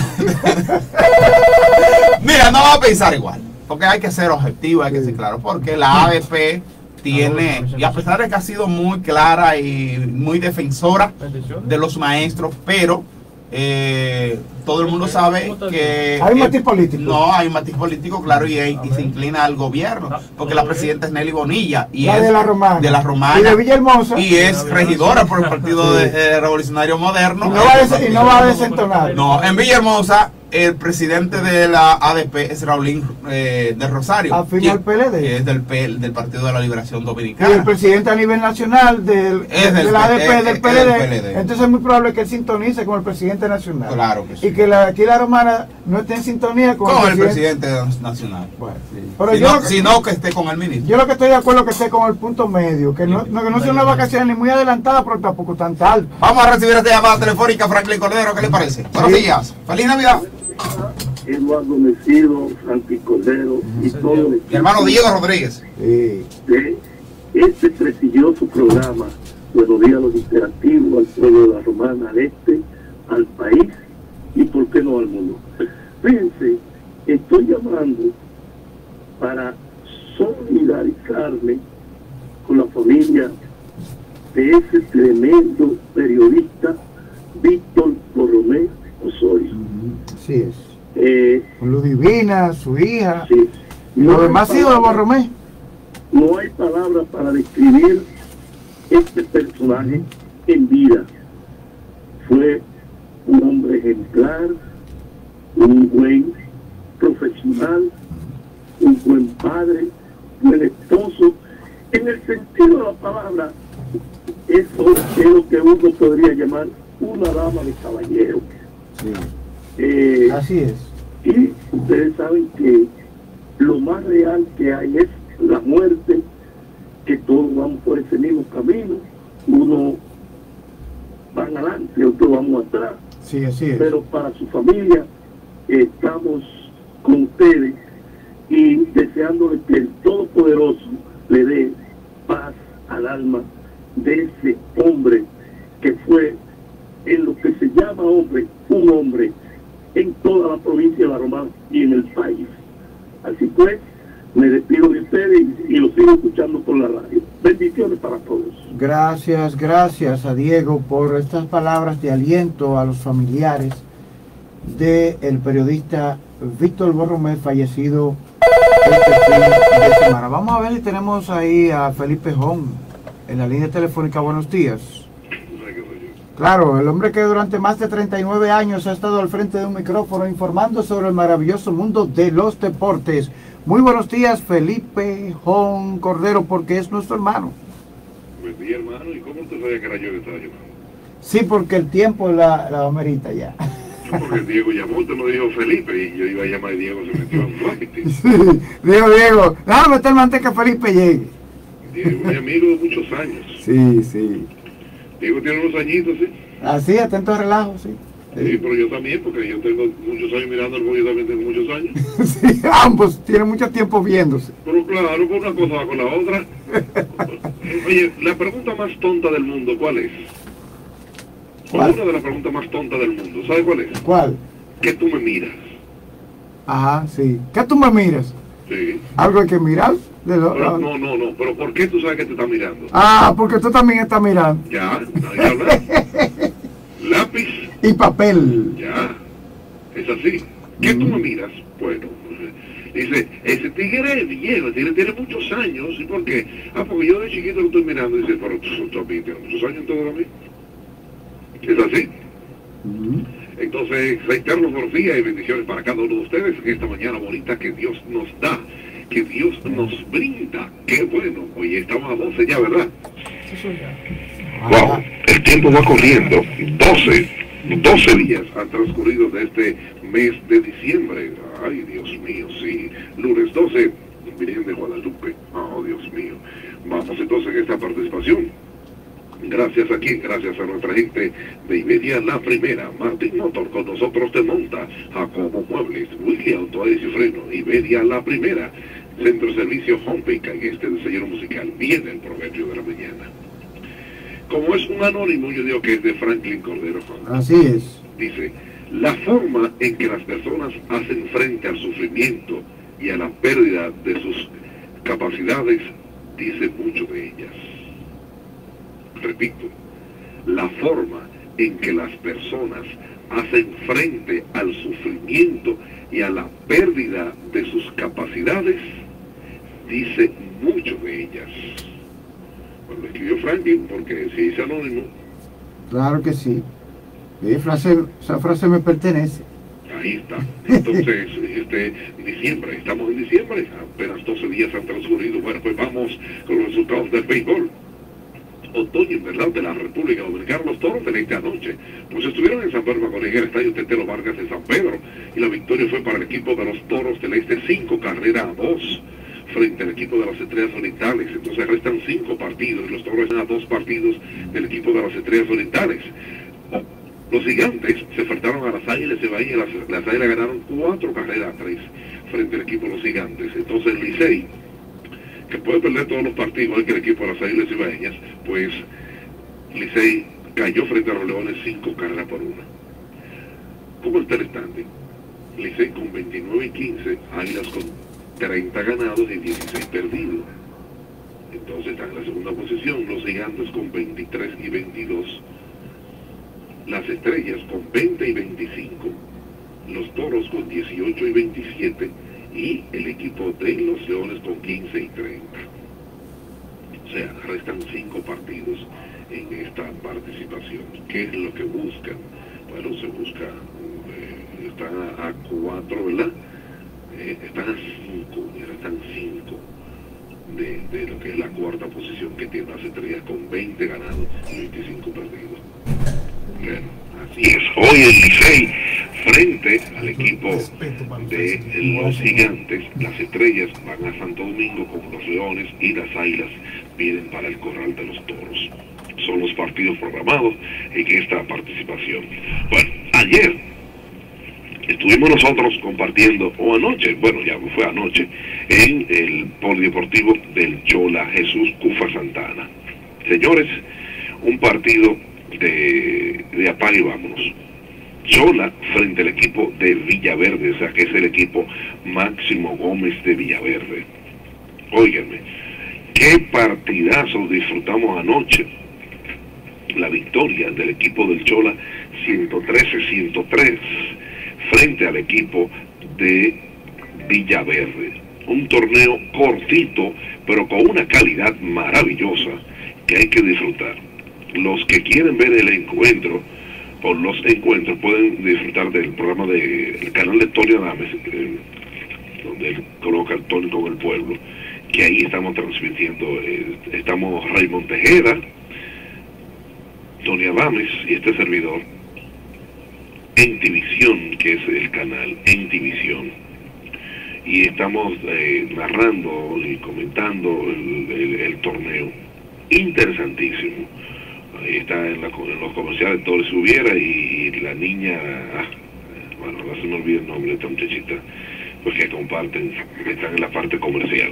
Mira, no va a pensar igual. Porque hay que ser objetivo, hay que ser claro. Porque la A D P tiene, y a pesar de que ha sido muy clara y muy defensora de los maestros, pero eh, todo el mundo sabe que Hay un eh, matiz político. No, hay un matiz político, claro, y, y se inclina al gobierno, porque la presidenta es Nelly Bonilla y La es de la Romana. de la Romana Y de Villahermosa. y es regidora por el Partido de- eh, Revolucionario Moderno. Y no va a des- y no va a desentonar. No, en Villahermosa el presidente de la A D P es Raulín eh, de Rosario. Afín al P L D. Que es del, P, del Partido de la Liberación Y Dominicana. el presidente a nivel nacional del, Es del de la A D P, P- del es P L D. del P L D. Entonces es muy probable que él sintonice con el presidente nacional. Claro que sí. Y que la, aquí la romana no esté en sintonía con, Con el presidente nacional. Bueno, Sí. pero si, yo no, lo que- si no, que esté con el ministro. Yo lo que estoy de acuerdo es que esté con el punto medio, que no, no, que no sea una vacación ni muy adelantada, pero tampoco tan tarde. Vamos a recibir esta llamada telefónica, Franklin Cordero. ¿Qué le parece? Buenos días. Feliz Navidad. Eduardo Mesido, Franklin Cordero y todo el Mi equipo hermano Diego Rodríguez. Sí. de este prestigioso programa. Buenos días a los interactivos, al pueblo de la Romana, al este, al país y por qué no al mundo. Fíjense, estoy llamando para solidarizarme con la familia de ese tremendo periodista Víctor Borromé Osorio. Así es. Eh, Con Ludivina, su hija. sí. Y los hay demás hijos de palabras- Borromé. No hay palabras para describir este personaje en vida. Fue un hombre ejemplar, un buen profesional, un buen padre, buen esposo. En el sentido de la palabra, eso es lo que uno podría llamar una dama de caballero. Sí. Eh, Así es. y ustedes saben que lo más real que hay es la muerte, que todos vamos por ese mismo camino, uno van adelante, otros vamos atrás, Sí, así es. pero para su familia eh, estamos con ustedes y deseándole que el Todopoderoso le dé paz al alma de ese hombre que fue en lo que se llama hombre, un hombre en toda la provincia de La Romana y en el país. Así pues, me despido de ustedes y, y los sigo escuchando por la radio. Bendiciones para todos. Gracias, gracias a Diego por estas palabras de aliento a los familiares del periodista Víctor Borromé, fallecido este fin de semana. Vamos a ver si tenemos ahí a Felipe Jón en la línea telefónica. Buenos días. Claro, el hombre que durante más de treinta y nueve años ha estado al frente de un micrófono informando sobre el maravilloso mundo de los deportes. Muy buenos días, Felipe Jón Cordero, porque es nuestro hermano. Buen día, hermano. ¿Y cómo usted sabía que era yo que estaba llamando? Sí, porque el tiempo la, la amerita ya. No, porque Diego llamó, usted me dijo Felipe, y yo iba a llamar a Diego, se metió en flight. Sí, Diego, Diego, déjame meter manteca que Felipe llegue. Diego es mi amigo de muchos años. Sí, sí. Diego tiene unos añitos, ¿sí? Así, atento al relajo, sí. Sí, pero yo también, porque yo tengo muchos años mirando el bollo, yo también tengo muchos años. Sí, ambos tienen mucho tiempo viéndose. Pero claro, por una cosa va con la otra. Oye, la pregunta más tonta del mundo, ¿cuál es? ¿Cuál? Una de las preguntas más tontas del mundo, ¿sabe cuál es? ¿Cuál? ¿Qué tú me miras? Ajá, sí. ¿Qué tú me miras? Sí. ¿Algo hay que mirar? De lo- Pero, no, no, no, pero ¿por qué tú sabes que te está mirando? Ah, porque tú también estás mirando. Ya, nadie habla. Lápiz. Y papel. Ya, es así. ¿Qué tú me miras? Bueno, dice, ese tigre es viejo, tiene, tiene muchos años. ¿Y por qué? Ah, porque yo de chiquito lo estoy mirando. Dice, pero tú, tú también tienes muchos años todavía. Es así. Entonces, reitero por día y bendiciones para cada uno de ustedes en esta mañana bonita que Dios nos da, que Dios nos brinda. Qué bueno. Oye, estamos a doce ya, ¿verdad? Wow, el tiempo va corriendo. doce, doce días han transcurrido de este mes de diciembre. Ay, Dios mío, sí. Lunes doce, Virgen de Guadalupe. Oh, Dios mío. Vamos entonces en esta participación. Gracias a quien, gracias a nuestra gente de Iberia La Primera, Martín Motor con nosotros te monta, Jacobo Muebles, William Auto Aires y Freno, Iberia La Primera, Centro Servicio Homepick, en este desayuno musical, viene el proverbio de la mañana. Como es un anónimo, yo digo que es de Franklin Cordero. Así es. Dice, la forma en que las personas hacen frente al sufrimiento y a la pérdida de sus capacidades dice mucho de ellas. Repito, la forma en que las personas hacen frente al sufrimiento y a la pérdida de sus capacidades dice mucho de ellas. Bueno, lo escribió Franklin porque si dice anónimo. Claro que sí. Esa frase, esa frase me pertenece. Ahí está. Entonces, este, diciembre, estamos en diciembre, apenas doce días han transcurrido. Bueno, pues vamos con los resultados del béisbol. Otoño invernal de la República Dominicana. Los Toros del Este anoche pues estuvieron en San Pedro en el estadio Tetelo Vargas de San Pedro, y la victoria fue para el equipo de los Toros del Este, cinco carreras a dos frente al equipo de las Estrellas Orientales. Entonces restan cinco partidos y los Toros están a dos partidos del equipo de las Estrellas Orientales. Los Gigantes se enfrentaron a las Águilas de Bahía. Las, las Águilas ganaron cuatro carreras a tres frente al equipo de los Gigantes. Entonces el Licey, que puede perder todos los partidos que el equipo de las Águilas Ibaeñas, pues Licey cayó frente a los Leones cinco carreras por una. ¿Cómo está el standing? Licey con veintinueve y quince, Águilas con treinta ganados y dieciséis perdidos. Entonces están en la segunda posición, los Gigantes con veintitrés y veintidós, las Estrellas con veinte y veinticinco, los Toros con dieciocho y veintisiete, y el equipo de los Leones con quince y treinta. O sea, restan cinco partidos en esta participación. ¿Qué es lo que buscan? Bueno, se busca, eh, están a, a cuatro, ¿verdad? Eh, están a cinco, y restan cinco de, de lo que es la cuarta posición que tiene las Estrellas con veinte ganados y veinticinco perdidos. Bueno, así es. Hoy el Licey frente al equipo de los Gigantes, las Estrellas van a Santo Domingo con los Leones y las Águilas vienen para el Corral de los Toros. Son los partidos programados en esta participación. Bueno, ayer estuvimos nosotros compartiendo, o anoche, bueno ya fue anoche, en el polideportivo del Chola Jesús Cufa Santana. Señores, un partido de, de apague y vámonos. Chola frente al equipo de Villaverde, o sea que es el equipo Máximo Gómez de Villaverde. Óiganme, qué partidazo disfrutamos anoche. La victoria del equipo del Chola ciento trece a ciento tres frente al equipo de Villaverde. Un torneo cortito, pero con una calidad maravillosa que hay que disfrutar. Los que quieren ver el encuentro, por los encuentros, pueden disfrutar del programa del canal de Tony Adames, eh, donde él coloca el Tony con el pueblo, que ahí estamos transmitiendo. Eh, estamos Raymond Tejeda, Tony Adames y este servidor, en Tivisión, que es el canal, en Tivisión. Y estamos eh, narrando y comentando el, el, el torneo. Interesantísimo. Ahí está en, la, en los comerciales todo les hubiera y, y la niña, ah, bueno, no se me olvida el nombre de esta muchachita, pues que comparten, están en la parte comercial.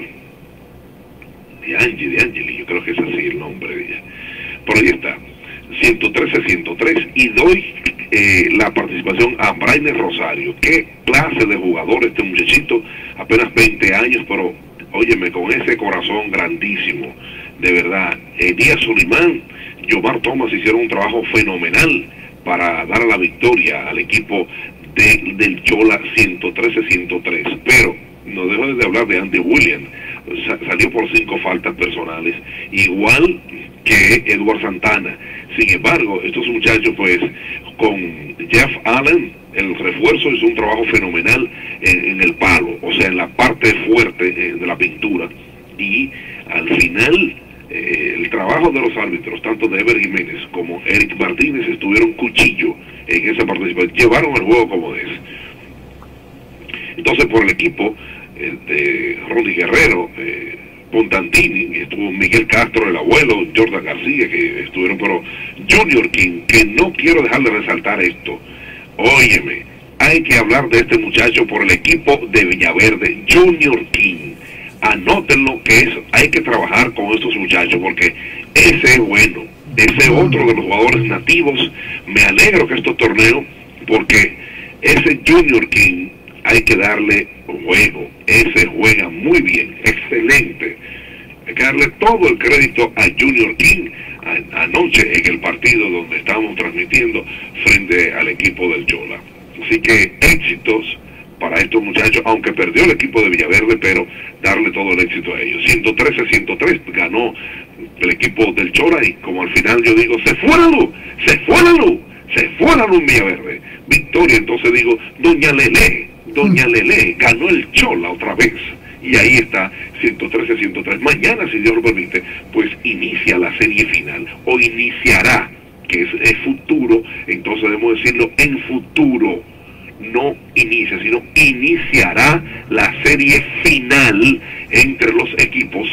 De Angie, de Angeli, yo creo que es así el nombre de ella. Por ahí está, ciento trece a ciento tres, y doy eh, la participación a Brainer Rosario. Qué clase de jugador este muchachito, apenas veinte años, pero óyeme, con ese corazón grandísimo, de verdad. Elías Solimán, Yomar Thomas hicieron un trabajo fenomenal para dar la victoria al equipo de, del Chola ciento trece a ciento tres. Pero no dejo de hablar de Andy Williams, Sa salió por cinco faltas personales, igual que Edward Santana. Sin embargo, estos muchachos, pues, con Jeff Allen, el refuerzo hizo un trabajo fenomenal en, en el palo, o sea, en la parte fuerte eh, de la pintura, y al final eh, el trabajo de los árbitros, tanto de Ever Jiménez como Eric Martínez, estuvieron cuchillo en esa participación, llevaron el juego como es. Entonces, por el equipo eh, de Ronnie Guerrero, eh, Pontantini, estuvo Miguel Castro, el abuelo, Jordan García, que estuvieron, pero Junior King, que no quiero dejar de resaltar esto. Óyeme, hay que hablar de este muchacho por el equipo de Villaverde, Junior King. Anótenlo, que es, hay que trabajar con estos muchachos, porque ese es bueno, ese es otro de los jugadores nativos. Me alegro que estos torneos, porque ese Junior King hay que darle juego, ese juega muy bien, excelente. Hay que darle todo el crédito a Junior King a, anoche en el partido donde estábamos transmitiendo frente al equipo del Chola. Así que éxitos para estos muchachos, aunque perdió el equipo de Villaverde, pero darle todo el éxito a ellos. ciento trece a ciento tres ganó el equipo del Chola, y como al final yo digo, se fue la luz, se fue la luz, Se fue a la luz Villaverde. Victoria, entonces digo, Doña Lelé, Doña Lelé ganó el Chola otra vez. Y ahí está, ciento trece a ciento tres. Mañana, si Dios lo permite, pues inicia la serie final, o iniciará, que es el futuro, entonces debemos decirlo en futuro, no inicia, sino iniciará la serie final entre los equipos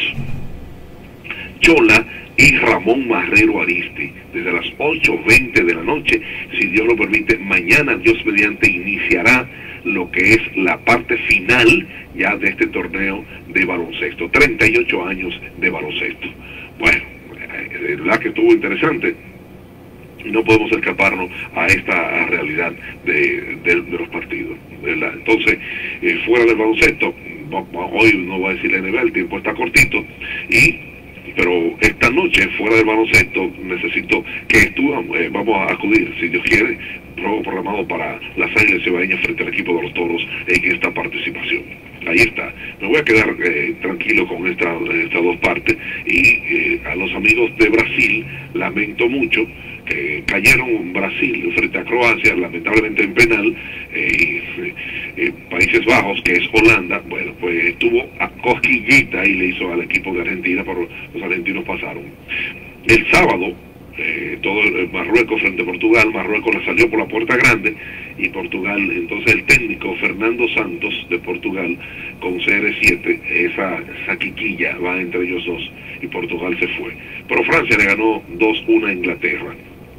Chola y Ramón Marrero Arizti, desde las ocho veinte de la noche, si Dios lo permite. Mañana, Dios mediante, iniciará lo que es la parte final ya de este torneo de baloncesto, treinta y ocho años de baloncesto. Bueno, de verdad que estuvo interesante, y no podemos escaparnos a esta realidad de, de, de los partidos, ¿verdad? Entonces, eh, fuera del baloncesto, hoy no voy a decir la N B A, el tiempo está cortito, y pero esta noche, fuera del baloncesto, necesito que tú, eh, vamos a acudir, si Dios quiere, juego programado para las Águilas Cibaeñas frente al equipo de los Toros en esta participación. Ahí está. Me voy a quedar eh, tranquilo con esta, estas dos partes, y eh, a los amigos de Brasil, lamento mucho que cayeron en Brasil frente a Croacia, lamentablemente en penal, eh, eh, Países Bajos, que es Holanda, bueno, pues estuvo a cosquillita y le hizo al equipo de Argentina, pero los argentinos pasaron. El sábado, eh, todo el Marruecos frente a Portugal, Marruecos le salió por la puerta grande, y Portugal, entonces el técnico Fernando Santos de Portugal con C R siete, esa, esa quiquilla va entre ellos dos, y Portugal se fue. Pero Francia le ganó dos uno a Inglaterra.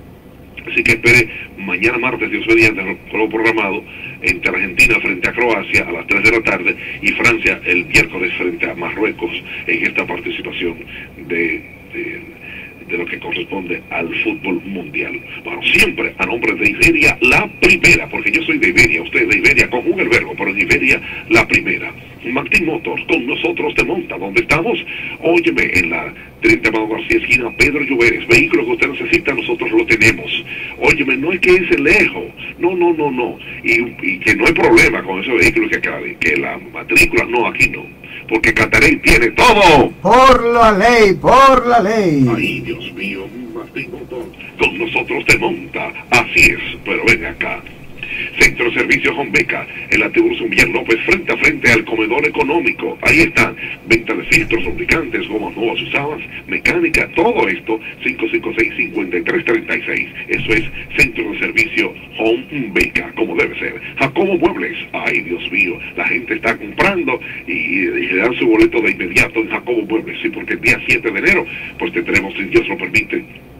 Así que espere mañana martes, Dios mediante, el juego programado entre Argentina frente a Croacia a las tres de la tarde, y Francia el miércoles frente a Marruecos en esta participación de, de, de lo que corresponde al fútbol mundial. Bueno, siempre a nombre de Iberia, la primera, porque yo soy de Iberia, usted de Iberia, conjuga el verbo, pero en Iberia, la primera. Martín Motors, con nosotros te monta. ¿Dónde estamos? Óyeme, en la treinta Amado García, esquina Pedro Lluveres. Vehículo que usted necesita, nosotros lo tenemos. Óyeme, no es que es lejos, no, no, no, no. Y, y que no hay problema con ese vehículo que acabe, que la matrícula, no, aquí no. Porque Catarey tiene todo. Por la ley, por la ley. Ay, Dios mío, Martín Motors, con nosotros te monta. Así es, pero ven acá. Centro de Servicios Hombeca, en la Tiburcio Villar López, frente a frente al comedor económico. Ahí están, venta de filtros, lubricantes, gomas nuevas usadas, mecánica, todo esto, cinco cinco seis, cinco tres tres seis. Eso es Centro de Servicio Hombeca, como debe ser. Jacobo Muebles, ay Dios mío, la gente está comprando y, y le dan su boleto de inmediato en Jacobo Muebles, sí, porque el día siete de enero, pues tendremos, si Dios lo permite,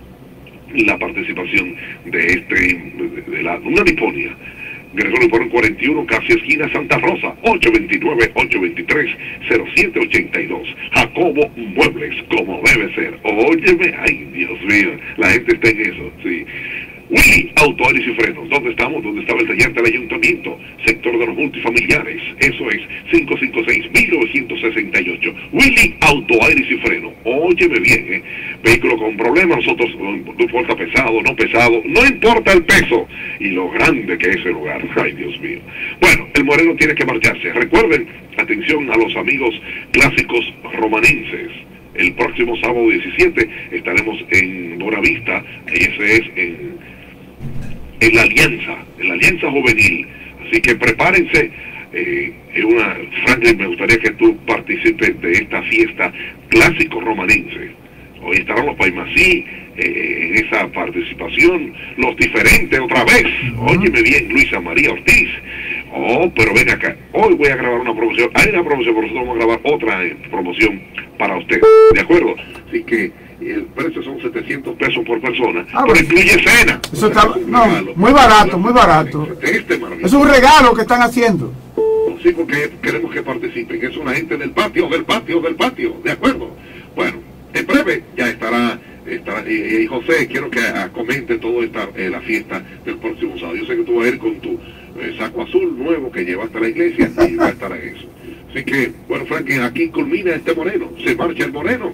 la participación de este, de, de la, una Niponia. Gregorio por cuarenta y uno, casi esquina Santa Rosa, ocho dos nueve, ocho dos tres, cero siete ocho dos. Jacobo Muebles, como debe ser. Óyeme, ay Dios mío, la gente está en eso, sí. Willy Auto, Aires y Frenos, ¿dónde estamos? ¿Dónde estaba el taller del ayuntamiento? Sector de los multifamiliares, eso es cinco cinco seis, mil novecientos sesenta y ocho. Willy Auto, Aires y Frenos, óyeme bien, ¿eh? Vehículo con problemas, nosotros, no importa pesado, no pesado, no importa el peso y lo grande que es el lugar, ay Dios mío. Bueno, el Moreno tiene que marcharse. Recuerden, atención a los amigos clásicos romanenses. El próximo sábado diecisiete estaremos en Bonavista, ese es en, en la Alianza, en la Alianza Juvenil. Así que prepárense. Eh, una, Franklin, me gustaría que tú participes de esta fiesta clásico romanense. Hoy estarán los Paimasí eh, en esa participación, los diferentes otra vez. Óyeme bien, Luisa María Ortiz. Oh, pero ven acá, hoy voy a grabar una promoción, hay una promoción, pero nosotros vamos a grabar otra eh, promoción para usted, ¿de acuerdo? Así que el precio son setecientos pesos por persona, ah, pero incluye cena. Eso está, no, regalo, muy barato, muy barato. Este es un regalo que están haciendo. Sí, porque queremos que participen, que es una gente del patio, del patio, del patio, ¿de acuerdo? Bueno, en breve ya estará, estará y, y José, quiero que a, comente toda esta, eh, la fiesta del próximo sábado. Yo sé que tú vas a ir con tu eh, saco azul nuevo que llevaste a la iglesia y va a estar en eso. Así que, bueno, Franklin, aquí culmina este Moreno, se marcha el Moreno.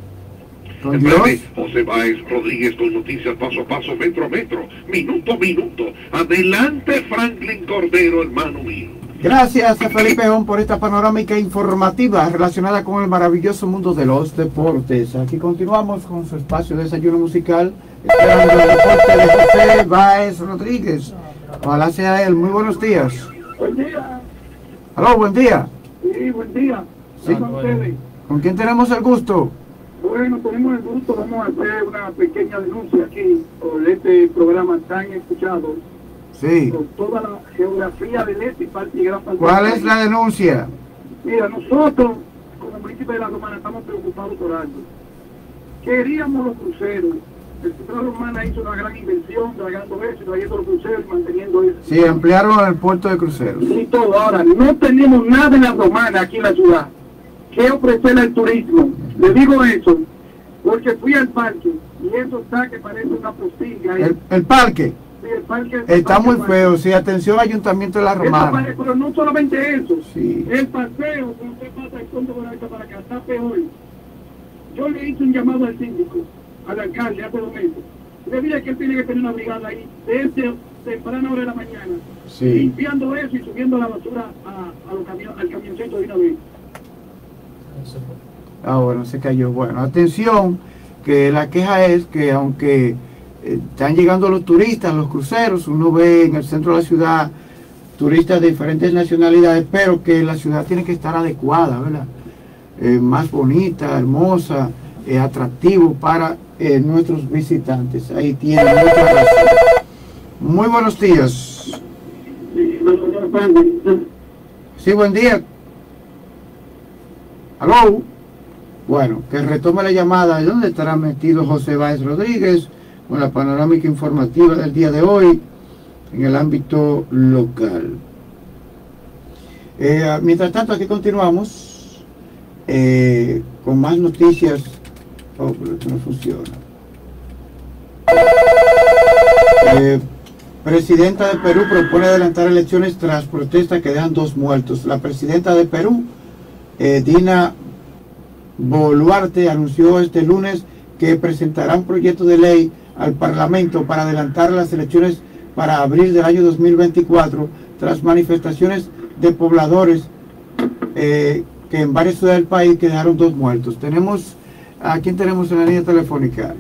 En breve, José Báez Rodríguez con noticias paso a paso, metro a metro, minuto a minuto. Adelante, Franklin Cordero, hermano mío. Gracias a Felipe Peón por esta panorámica informativa relacionada con el maravilloso mundo de los deportes. Aquí continuamos con su espacio de desayuno musical, esperando el deporte de José Báez Rodríguez. Ojalá sea él. Muy buenos días. Buen día. Aló, buen día. Sí, buen día. Sí. Con ustedes. ¿Con quién tenemos el gusto? Bueno, tenemos el gusto, vamos a hacer una pequeña denuncia aquí por este programa tan escuchado, Sí. con toda la geografía del este y parte y gran parte. ¿Cuál del es la país. denuncia? Mira, nosotros, como municipio de La Romana, estamos preocupados por algo. Queríamos los cruceros. El Centro de La Romana hizo una gran inversión, trayendo eso, trayendo los cruceros y manteniendo eso. Sí, ampliaron el puerto de cruceros. Y todo. Ahora, no tenemos nada en La Romana, aquí en la ciudad, que ofrecerle al turismo. Le digo eso, porque fui al parque, y eso está que parece una postilla. El, el parque Sí, el parque está el parque muy parque. feo. Sí, atención, Ayuntamiento de La Eso Romana. parece, pero no solamente eso, Sí. el paseo, que usted pasa el Conde Bonita para acá, está peor. Yo le hice un llamado al síndico, al alcalde, hace dos meses. Le dije que él tiene que tener una brigada ahí, desde temprana hora de la mañana, Sí. limpiando eso y subiendo la basura a, a los camion, al camioncito de una vez. Ah, bueno, se cayó. Bueno, atención, que la queja es que aunque eh, están llegando los turistas, los cruceros, uno ve en el centro de la ciudad turistas de diferentes nacionalidades, pero que la ciudad tiene que estar adecuada, ¿verdad? Eh, más bonita, hermosa, eh, atractivo para eh, nuestros visitantes. Ahí tienen mucha razón. Muy buenos días. Sí, buen día. Aló. Bueno, que retome la llamada. ¿De dónde estará metido José Báez Rodríguez con la panorámica informativa del día de hoy en el ámbito local? Eh, mientras tanto, aquí continuamos eh, con más noticias. Oh, pero esto no funciona. Eh, presidenta de Perú propone adelantar elecciones tras protestas que dejan dos muertos. La presidenta de Perú, eh, Dina Boluarte, anunció este lunes que presentará un proyecto de ley al Parlamento para adelantar las elecciones para abril del año dos mil veinticuatro, tras manifestaciones de pobladores eh, que en varias ciudades del país que dejaron dos muertos. Tenemos, ¿a quién tenemos en la línea telefónica?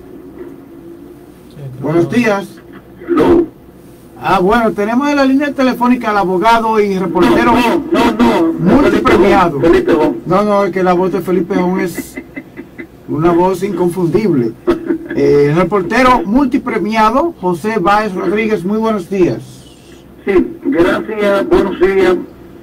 Buenos días. No, Ah, bueno, tenemos en la línea telefónica al abogado y reportero no, no, no. multipremiado. Felipe Gon. No, no, es que la voz de Felipe Gon es una voz inconfundible. Eh, el reportero multipremiado, José Báez Rodríguez, muy buenos días. Sí, gracias, buenos días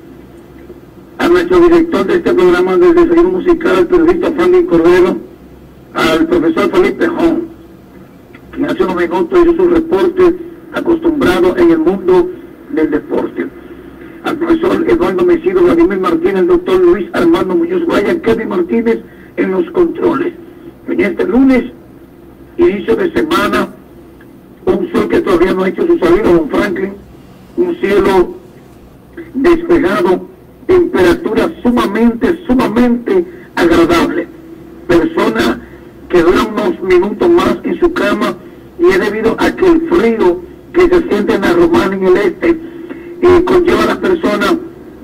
a nuestro director de este programa de desayuno musical, el periodista Franklin Cordero, al profesor Felipe Gon, quien hace unos minutos hizo su reporte acostumbrado en el mundo del deporte. Al profesor Eduardo Mesido, Vladimir Martínez, el doctor Luis Armando Muñoz Guaya, Kevin Martínez en los controles. En este lunes, inicio de semana, un sol que todavía no ha hecho su salida, don Franklin, un cielo despejado, temperatura sumamente, sumamente agradable. Persona que dura unos minutos más en su cama, y es debido a que el frío que se siente en La Romana, en el este, eh, conlleva a la persona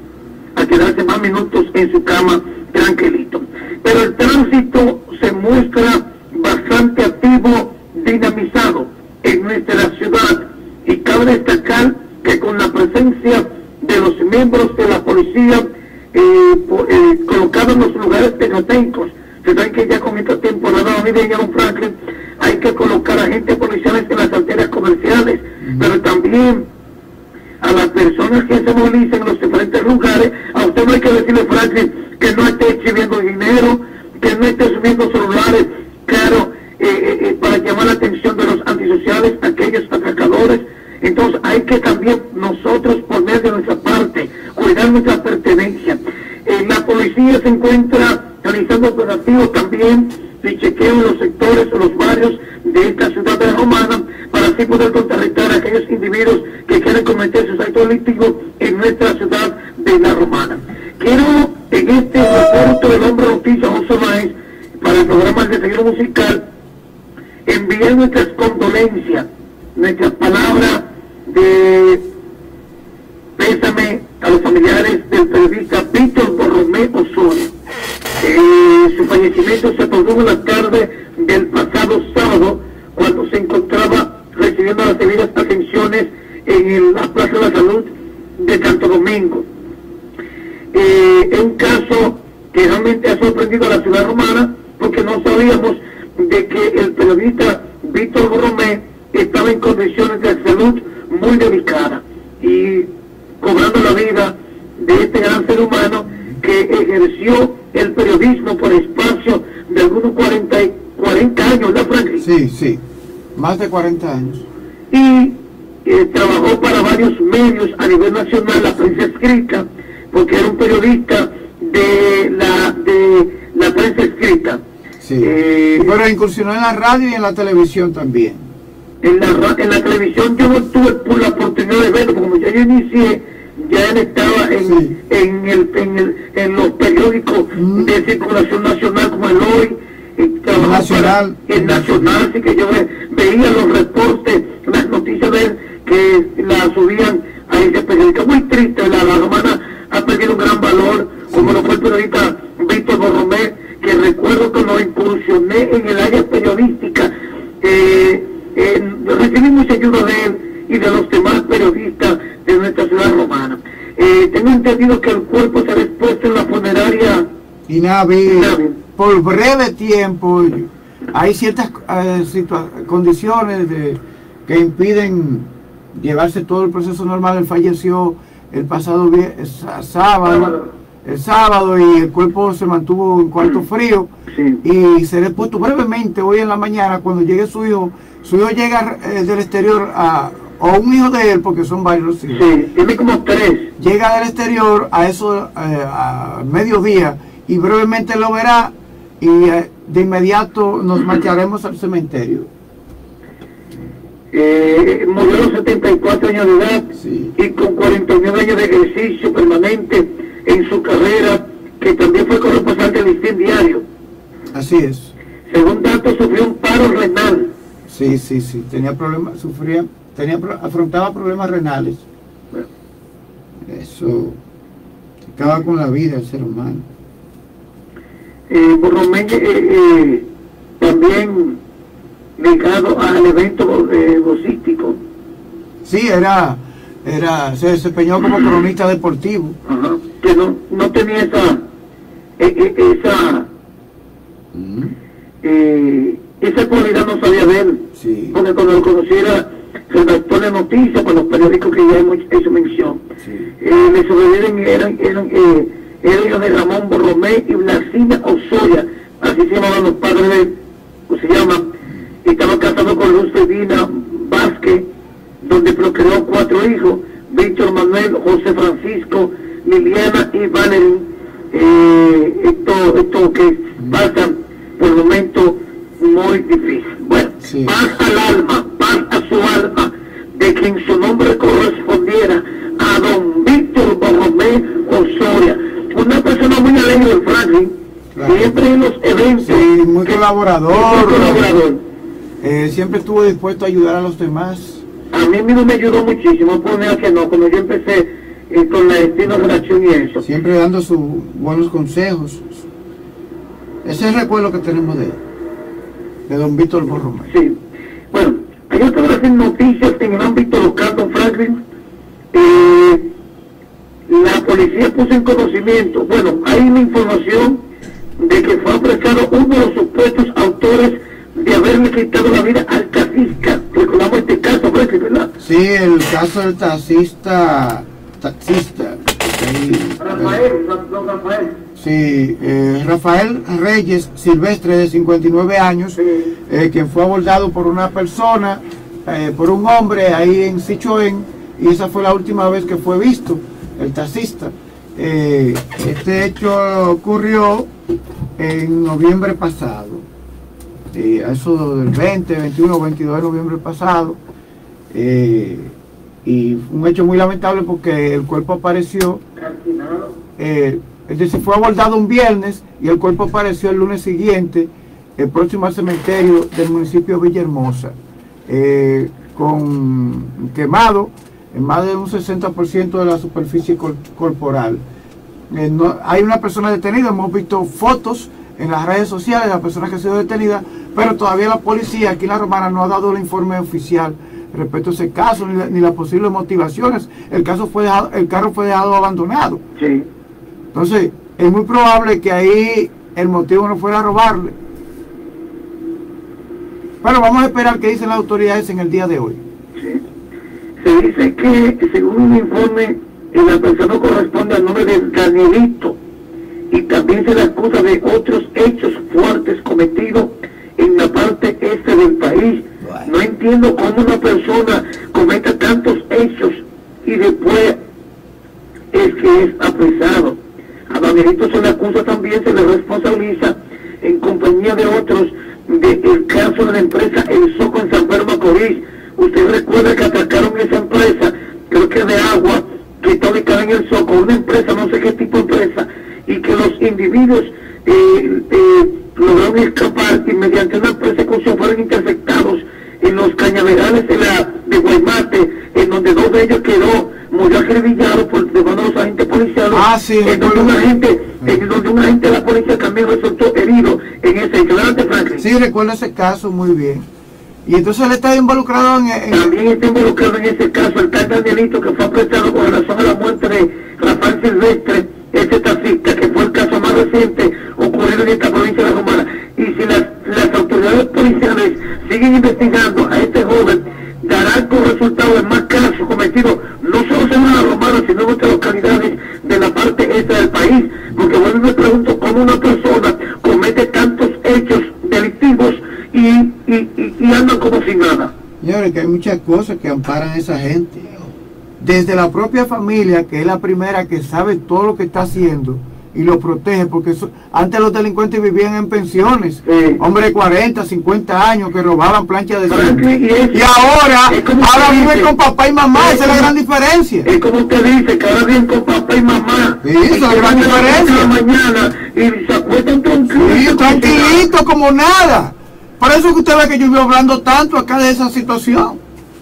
a quedarse más minutos en su cama tranquilito. Pero el tránsito se muestra bastante activo, dinamizado en nuestra ciudad, y cabe destacar que con la presencia de los miembros de la policía eh, po, eh, colocados en los lugares estratégicos, se saben que ya con esta temporada navideña, don Franklin, hay que colocar agentes policiales en las arterias comerciales, pero también a las personas que se movilicen en los diferentes lugares. A usted no hay que decirle, Franklin, que no esté exhibiendo dinero, que no esté subiendo celulares, claro, eh, eh, para llamar la atención de los antisociales, aquellos atracadores. Entonces hay que también nosotros poner de nuestra parte, cuidar nuestra pertenencia. Eh, la policía se encuentra realizando operativos también de chequeo en los sectores o los barrios de esta ciudad de La Romana, para así poder contrarrestar a aquellos individuos que quieren cometer sus actos delictivos en nuestra ciudad de La Romana. Quiero en este reporte del Hombre Noticia José Báez para el programa de desayuno musical enviar nuestras condolencias, nuestras palabras de pésame a los familiares Eh, su fallecimiento se produjo la tarde del pasado sábado, cuando se encontraba recibiendo las debidas atenciones en el, la Plaza de la Salud de Santo Domingo. Eh, es un caso que realmente ha sorprendido a la ciudad romana, porque no sabíamos de que el periodista Víctor Borromé estaba en condiciones de salud muy delicadas y cobrando la vida de este gran ser humano que ejerció el periodismo por espacio de algunos cuarenta, cuarenta años, ¿no, Franklin? Sí, sí, más de cuarenta años. Y eh, trabajó para varios medios a nivel nacional, la prensa escrita, porque era un periodista de la, de la prensa escrita. Sí, Eh, pero incursionó en la radio y en la televisión también. En la, ra- en la televisión yo no tuve por la oportunidad de verlo, porque como ya yo inicié, ya él estaba en, Sí. en, el, en, el, en los periódicos Mm. de circulación nacional como el Hoy, y trabajó Nacional. para el Nacional, así que yo ve- veía los reportes, las noticias de él que la subían a ese periódico. Muy triste, la, la romana ha perdido un gran valor, como lo fue el periodista Víctor Borromé, que recuerdo que lo incursioné en el área periodística. Eh, eh, recibí mucha ayuda de él y de los demás periodistas de nuestra ciudad romana. Eh, tengo entendido que el cuerpo se ha expuesto en la funeraria. Y Navi, Navi. por breve tiempo, hay ciertas eh, situa- condiciones de, que impiden llevarse todo el proceso normal. Él falleció el pasado vie- el sá- sábado, el sábado, y el cuerpo se mantuvo en cuarto frío. Sí. Y se le puesto brevemente hoy en la mañana cuando llegue su hijo. Su hijo llega eh, del exterior, a, o un hijo de él, porque son varios los hijos. Sí, tiene como tres. Llega del exterior a eso eh, a mediodía y brevemente lo verá, y eh, de inmediato nos marcharemos al cementerio. Eh, murió a los setenta y cuatro años de edad, Sí. y con cuarenta y nueve años de ejercicio permanente en su carrera, que también fue corresponsal del Listín Diario. Así es. Según datos, sufrió un paro renal. Sí, sí, sí. Tenía problemas, sufría, tenía, pro- afrontaba problemas renales. Eso acaba con la vida del ser humano. Eh, Borromé, eh, eh, también ligado al evento eh, vocístico. Sí, era, era, se desempeñó como cronista deportivo. Ajá, que no, no tenía esa, eh, eh, esa, eh, esa cualidad, no sabía de él. Sí. Porque cuando lo conociera, redactor de noticias con los periódicos que ya hemos hecho mención. Sí. Eh, le sobreviven, eran, eran eh, el hijo de Ramón Borromé y Blasina Osoria, así se llamaban los padres de él, o se llaman. Estaba casado con Luz Divina Vázquez, donde procreó cuatro hijos: Víctor Manuel, José Francisco, Liliana y Valerín. Eh, esto, esto que pasa por momentos muy difíciles. Bueno, Sí. paz al alma, paz a su alma, de quien su nombre correspondiera a don Víctor Borromé Osoria. Una persona muy alegre de Franklin, Claro. siempre en los eventos. Sí, muy que- colaborador. muy colaborador. Eh, siempre estuvo dispuesto a ayudar a los demás. A mí mismo me ayudó muchísimo, poner que no, cuando yo empecé eh, con la destino de la acción y eso. Siempre dando sus buenos consejos. Ese es el recuerdo que tenemos de él, de don Víctor Borromé. Sí. Bueno, hay otras noticias en el ámbito local, don Franklin. Eh, la policía puso en conocimiento, bueno, hay una información de que fue apresado uno de los supuestos autores de haberle quitado la vida al taxista. Recordamos este caso, Franklin, ¿verdad? Sí, el caso del taxista, taxista. ahí, Rafael, don Rafael. Sí, eh, Rafael Reyes Silvestre, de cincuenta y nueve años, Sí. eh, quien fue abordado por una persona, eh, por un hombre ahí en Sichuan, y esa fue la última vez que fue visto, el taxista. Eh, este hecho ocurrió en noviembre pasado, eh, a eso del veinte, veintiuno, veintidós de noviembre pasado, eh, y un hecho muy lamentable porque el cuerpo apareció, Calcinado. eh, es decir, fue abordado un viernes y el cuerpo apareció el lunes siguiente, el próximo al cementerio del municipio de Villahermosa, eh, con quemado en más de un sesenta por ciento de la superficie cor- corporal. Eh, no, hay una persona detenida, hemos visto fotos en las redes sociales de la persona que ha sido detenida, pero todavía la policía aquí en La Romana no ha dado el informe oficial respecto a ese caso, ni, ni las posibles motivaciones. El caso fue dejado, el carro fue dejado abandonado. Sí. Entonces, es muy probable que ahí el motivo no fuera robarle. Pero vamos a esperar qué dicen las autoridades en el día de hoy. Sí. Se dice que, según un informe, la persona corresponde al nombre de Danielito, y también se le acusa de otros hechos fuertes cometidos en la parte este del país. No entiendo cómo una persona cometa tantos hechos y después es que es apresado. A Danielito se le acusa también, se le responsabiliza en compañía de otros del caso de la empresa El Soco en San Pedro Macorís. Usted recuerda que atacaron esa empresa, creo que de agua, que está ubicada en El Soco, una empresa, no sé qué tipo de empresa, y que los individuos eh, eh, lograron escapar y mediante una persecución fueron interceptados en los cañaverales de, la, de Guaymate, en donde dos de ellos quedó, murió acribillado por de mano de los agentes policiales, ah, sí, en donde un agente, en donde un agente de la policía también resultó herido en ese incidente, de Franklin. Sí, recuerdo ese caso muy bien. Y entonces él está involucrado en... en... También está involucrado en ese caso el tal Danielito, que fue apresado con relación a la muerte de Rafael Silvestre, ese taxista, que fue el caso más reciente ocurrido en esta provincia de La Romana. Y si las, las autoridades policiales siguen investigando a este joven, darán como resultado el más casos cometidos, no solo en La Romana, sino en otras localidades de la parte esta del país. Porque bueno, me pregunto cómo una persona comete tantos hechos delictivos y, y, y, y anda como sin nada. Señores, que hay muchas cosas que amparan a esa gente. Desde la propia familia, que es la primera que sabe todo lo que está haciendo y lo protege, porque eso, antes los delincuentes vivían en pensiones, sí. Hombres de cuarenta, cincuenta años que robaban planchas de Franklin, y, es, y ahora, ahora viven dice, con papá y mamá, esa es la gran diferencia. Es como usted dice, que ahora viven con papá y mamá. Sí, esa es la gran diferencia. Mañana y se acuestan tranquilos. Sí, tranquilito como nada. Por eso que usted ve que yo vivo hablando tanto acá de esa situación.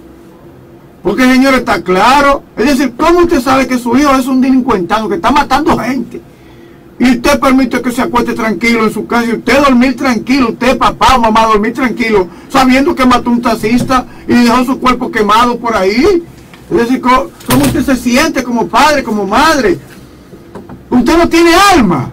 Porque, señor, está claro. Es decir, ¿cómo usted sabe que su hijo es un delincuentado que está matando gente? Y usted permite que se acueste tranquilo en su casa, y usted dormir tranquilo, usted, papá o mamá, dormir tranquilo, sabiendo que mató un taxista y dejó su cuerpo quemado por ahí. Es decir, ¿cómo, cómo usted se siente como padre, como madre? Usted no tiene alma.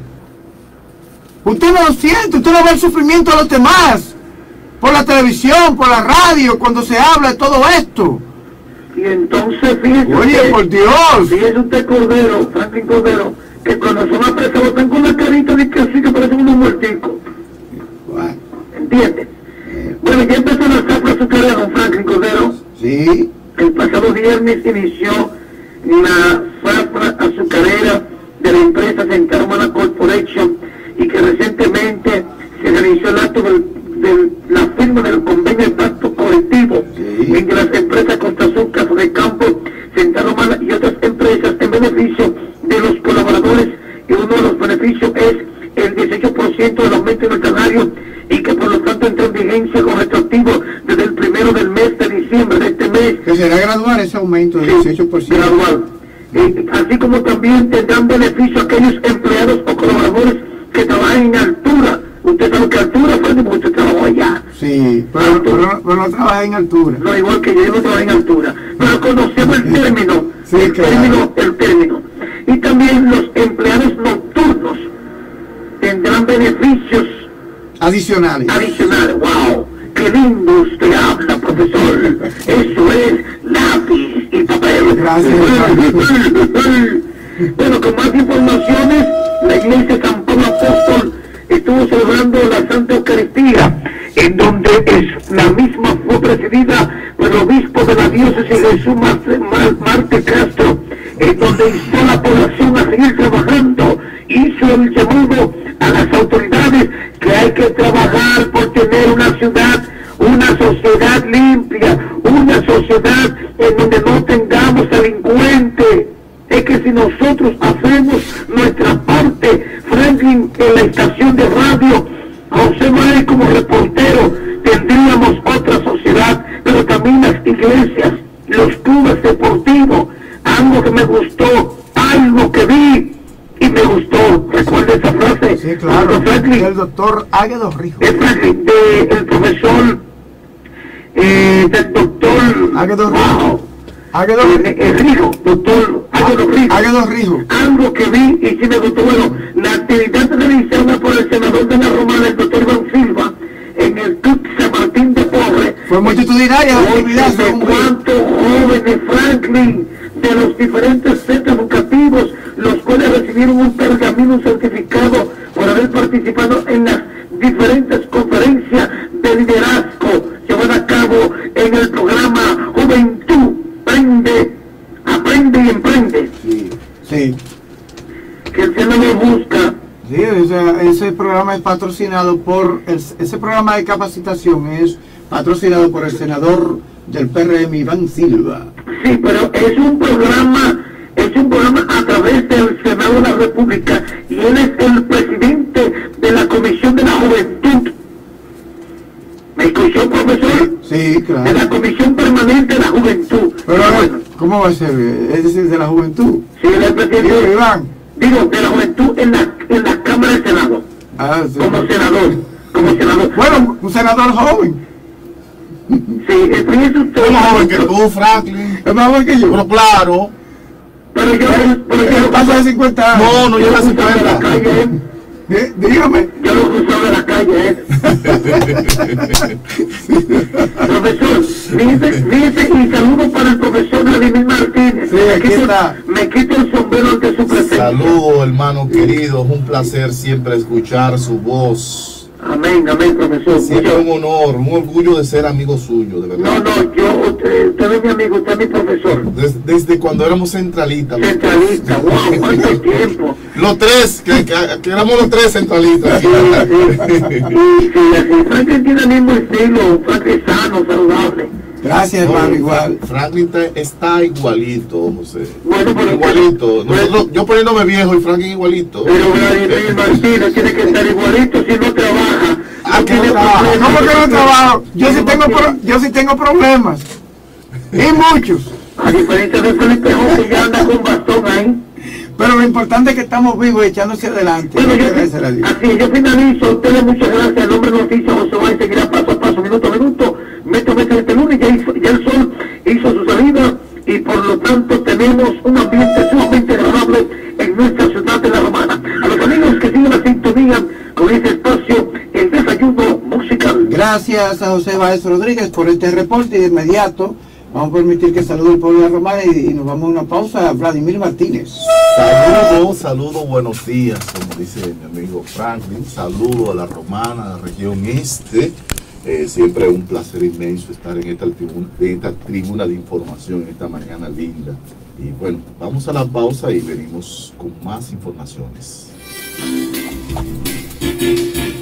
Usted no lo siente, usted no ve el sufrimiento de los demás. Por la televisión, por la radio, cuando se habla de todo esto. Y entonces, fíjese Oye, usted, por Dios. Fíjese usted, Cordero, Franklin Cordero, que cuando son apresados están con la carita de que así que parecen unos muerticos. Bueno, ¿Entiendes? Bueno, ya empezó la zafra azucarera, don Franklin Cordero. sí. El pasado viernes inició la zafra azucarera de la empresa Central Humana Corporation, y que recientemente se realizó el acto del, del, la firma del convenio de pacto colectivo, sí, entre las empresas Costa Azúcar, de Campo, Central Humana y otras empresas en beneficio de los colaboradores, y uno de los beneficios es el dieciocho por ciento del aumento del salario, y que por lo tanto entra en vigencia con retroactivo desde el primero del mes de diciembre de este mes. Que será gradual ese aumento del dieciocho por ciento. Gradual. Eh, así como también tendrán beneficio a aquellos empleados o colaboradores que trabajen en altura. Usted sabe que altura fue porque usted trabajó allá. Sí, pero, pero, pero no trabaja en altura. No, igual que yo, yo no trabajo en altura. Pero conocemos el término. Sí, el claro. término, el término. Y también los empleados nocturnos tendrán beneficios Adicionales. adicionales. ¡Wow! ¡Qué lindo usted habla, profesor! Eso es lápiz y papel. Gracias. Bueno, con más informaciones, la iglesia San Pablo Apóstol estuvo celebrando la Santa Eucaristía, en donde es, la misma fue presidida por el obispo de la diócesis Jesús Marte Castro, en donde instó a la población a seguir trabajando, hizo el llamado a las autoridades que hay que trabajar por tener una ciudad, una sociedad limpia, una sociedad en donde no tengamos delincuentes. Es que si nosotros hacemos nuestra parte, Franklin, en la estación de radio, José María como reportero, tendríamos otra sociedad, pero también las iglesias, los clubes deportivos. Algo que me gustó, algo que vi y me Don Franklin. del doctor Águedo Rijo. De Franklin, de el profesor, eh, del doctor Águedo wow, Rijo. Águedo el, el Rijo, doctor Águedo Rijo. Águedo Rijo. Algo que vi y sí me gustó, bueno, la actividad realizada por el senador de la Romana, el doctor Iván Silva, en el Club San Martín de Porres. Fue multitudinaria la actividad. De según vi. cuántos jóvenes, Franklin, de los diferentes centros educativos, los cuales recibieron un pergamino certificado por haber participado en las diferentes conferencias de liderazgo llevadas a cabo en el programa Juventud Prende, Aprende y Emprende. Sí, sí. Que el Senado busca. Sí, o sea, ese programa es patrocinado por, el, ese programa de capacitación es patrocinado por el senador del P R M, Iván Silva. Sí, pero es un programa, es un programa a través del Senado de la República y él es el presidente de la Comisión de la Juventud. ¿Me escuchó, profesor? Sí, claro. De la Comisión Permanente de la Juventud. Pero, bueno, ¿cómo va a ser? Es decir, de la juventud. sí, él es el presidente, Digo, Iván. digo, de la Juventud en la, en la Cámara del Senado. Ah, sí. Como senador, como senador. Bueno, un senador joven. Sí, fíjese usted. Es más joven que tú, Franklin. Es más joven que yo. Pero claro. Pero yo, pero yo, Pasa de cincuenta años. No, no llega a yo lo cruzaba de la cincuenta. calle, ¿eh? Eh, Dígame. Yo lo cruzaba de la calle, ¿eh? Profesor, fíjese, fíjese y saludo para el profesor Vladimir Martínez. Sí, me, aquí quito, está. me quito el sombrero ante su presencia. Saludos, hermano querido. Es un placer siempre escuchar su voz. Amén, amén, profesor. Siempre Muchas- un honor, un orgullo de ser amigo suyo, de No, verdad. no, yo, usted, usted es mi amigo, usted es mi profesor. Des- desde cuando éramos centralistas. los- Centralista, wow, cuánto tiempo. Los tres, que, que, que éramos los tres centralistas. Sí, sí, sí, así. Franklin tiene el mismo estilo, Franklin sano, saludable. Gracias, hermano, igual. Franklin te- está igualito, José. Bueno, pero- igualito. pero- Nosotros, yo poniéndome viejo y Franklin igualito. Pero Vladimir Martínez tiene que estar igualito si no trabaja. Ah, No que no tiene trabaja. problemas. ¿Cómo que no trabajo? Yo sí tengo, pro- yo sí tengo problemas. Y muchos. A diferencia de Felipe José, que ya anda con bastón ahí. Pero lo importante es que estamos vivos y echándose adelante. Bueno, yo, Gracias a Dios. así, yo finalizo. A ustedes muchas gracias. El nombre de Noticias José Báez seguirá paso a paso, minuto a minuto, metro a metro este lunes. Ya, hizo- ya el sol hizo su salida y por lo tanto tenemos un ambiente sumamente agradable en nuestra ciudad de La Romana. A los amigos que siguen la sintonía con este espacio, el desayuno musical. Gracias a José Báez Rodríguez por este reporte y de inmediato vamos a permitir que salude el pueblo de la Romana y, y nos vamos a una pausa a Vladimir Martínez. Saludos, saludos, buenos días, como dice mi amigo Franklin. Saludos a la Romana, a la región este. Eh, siempre es un placer inmenso estar en esta tribuna, en esta tribuna de información, en esta mañana linda. Y bueno, vamos a la pausa y venimos con más informaciones.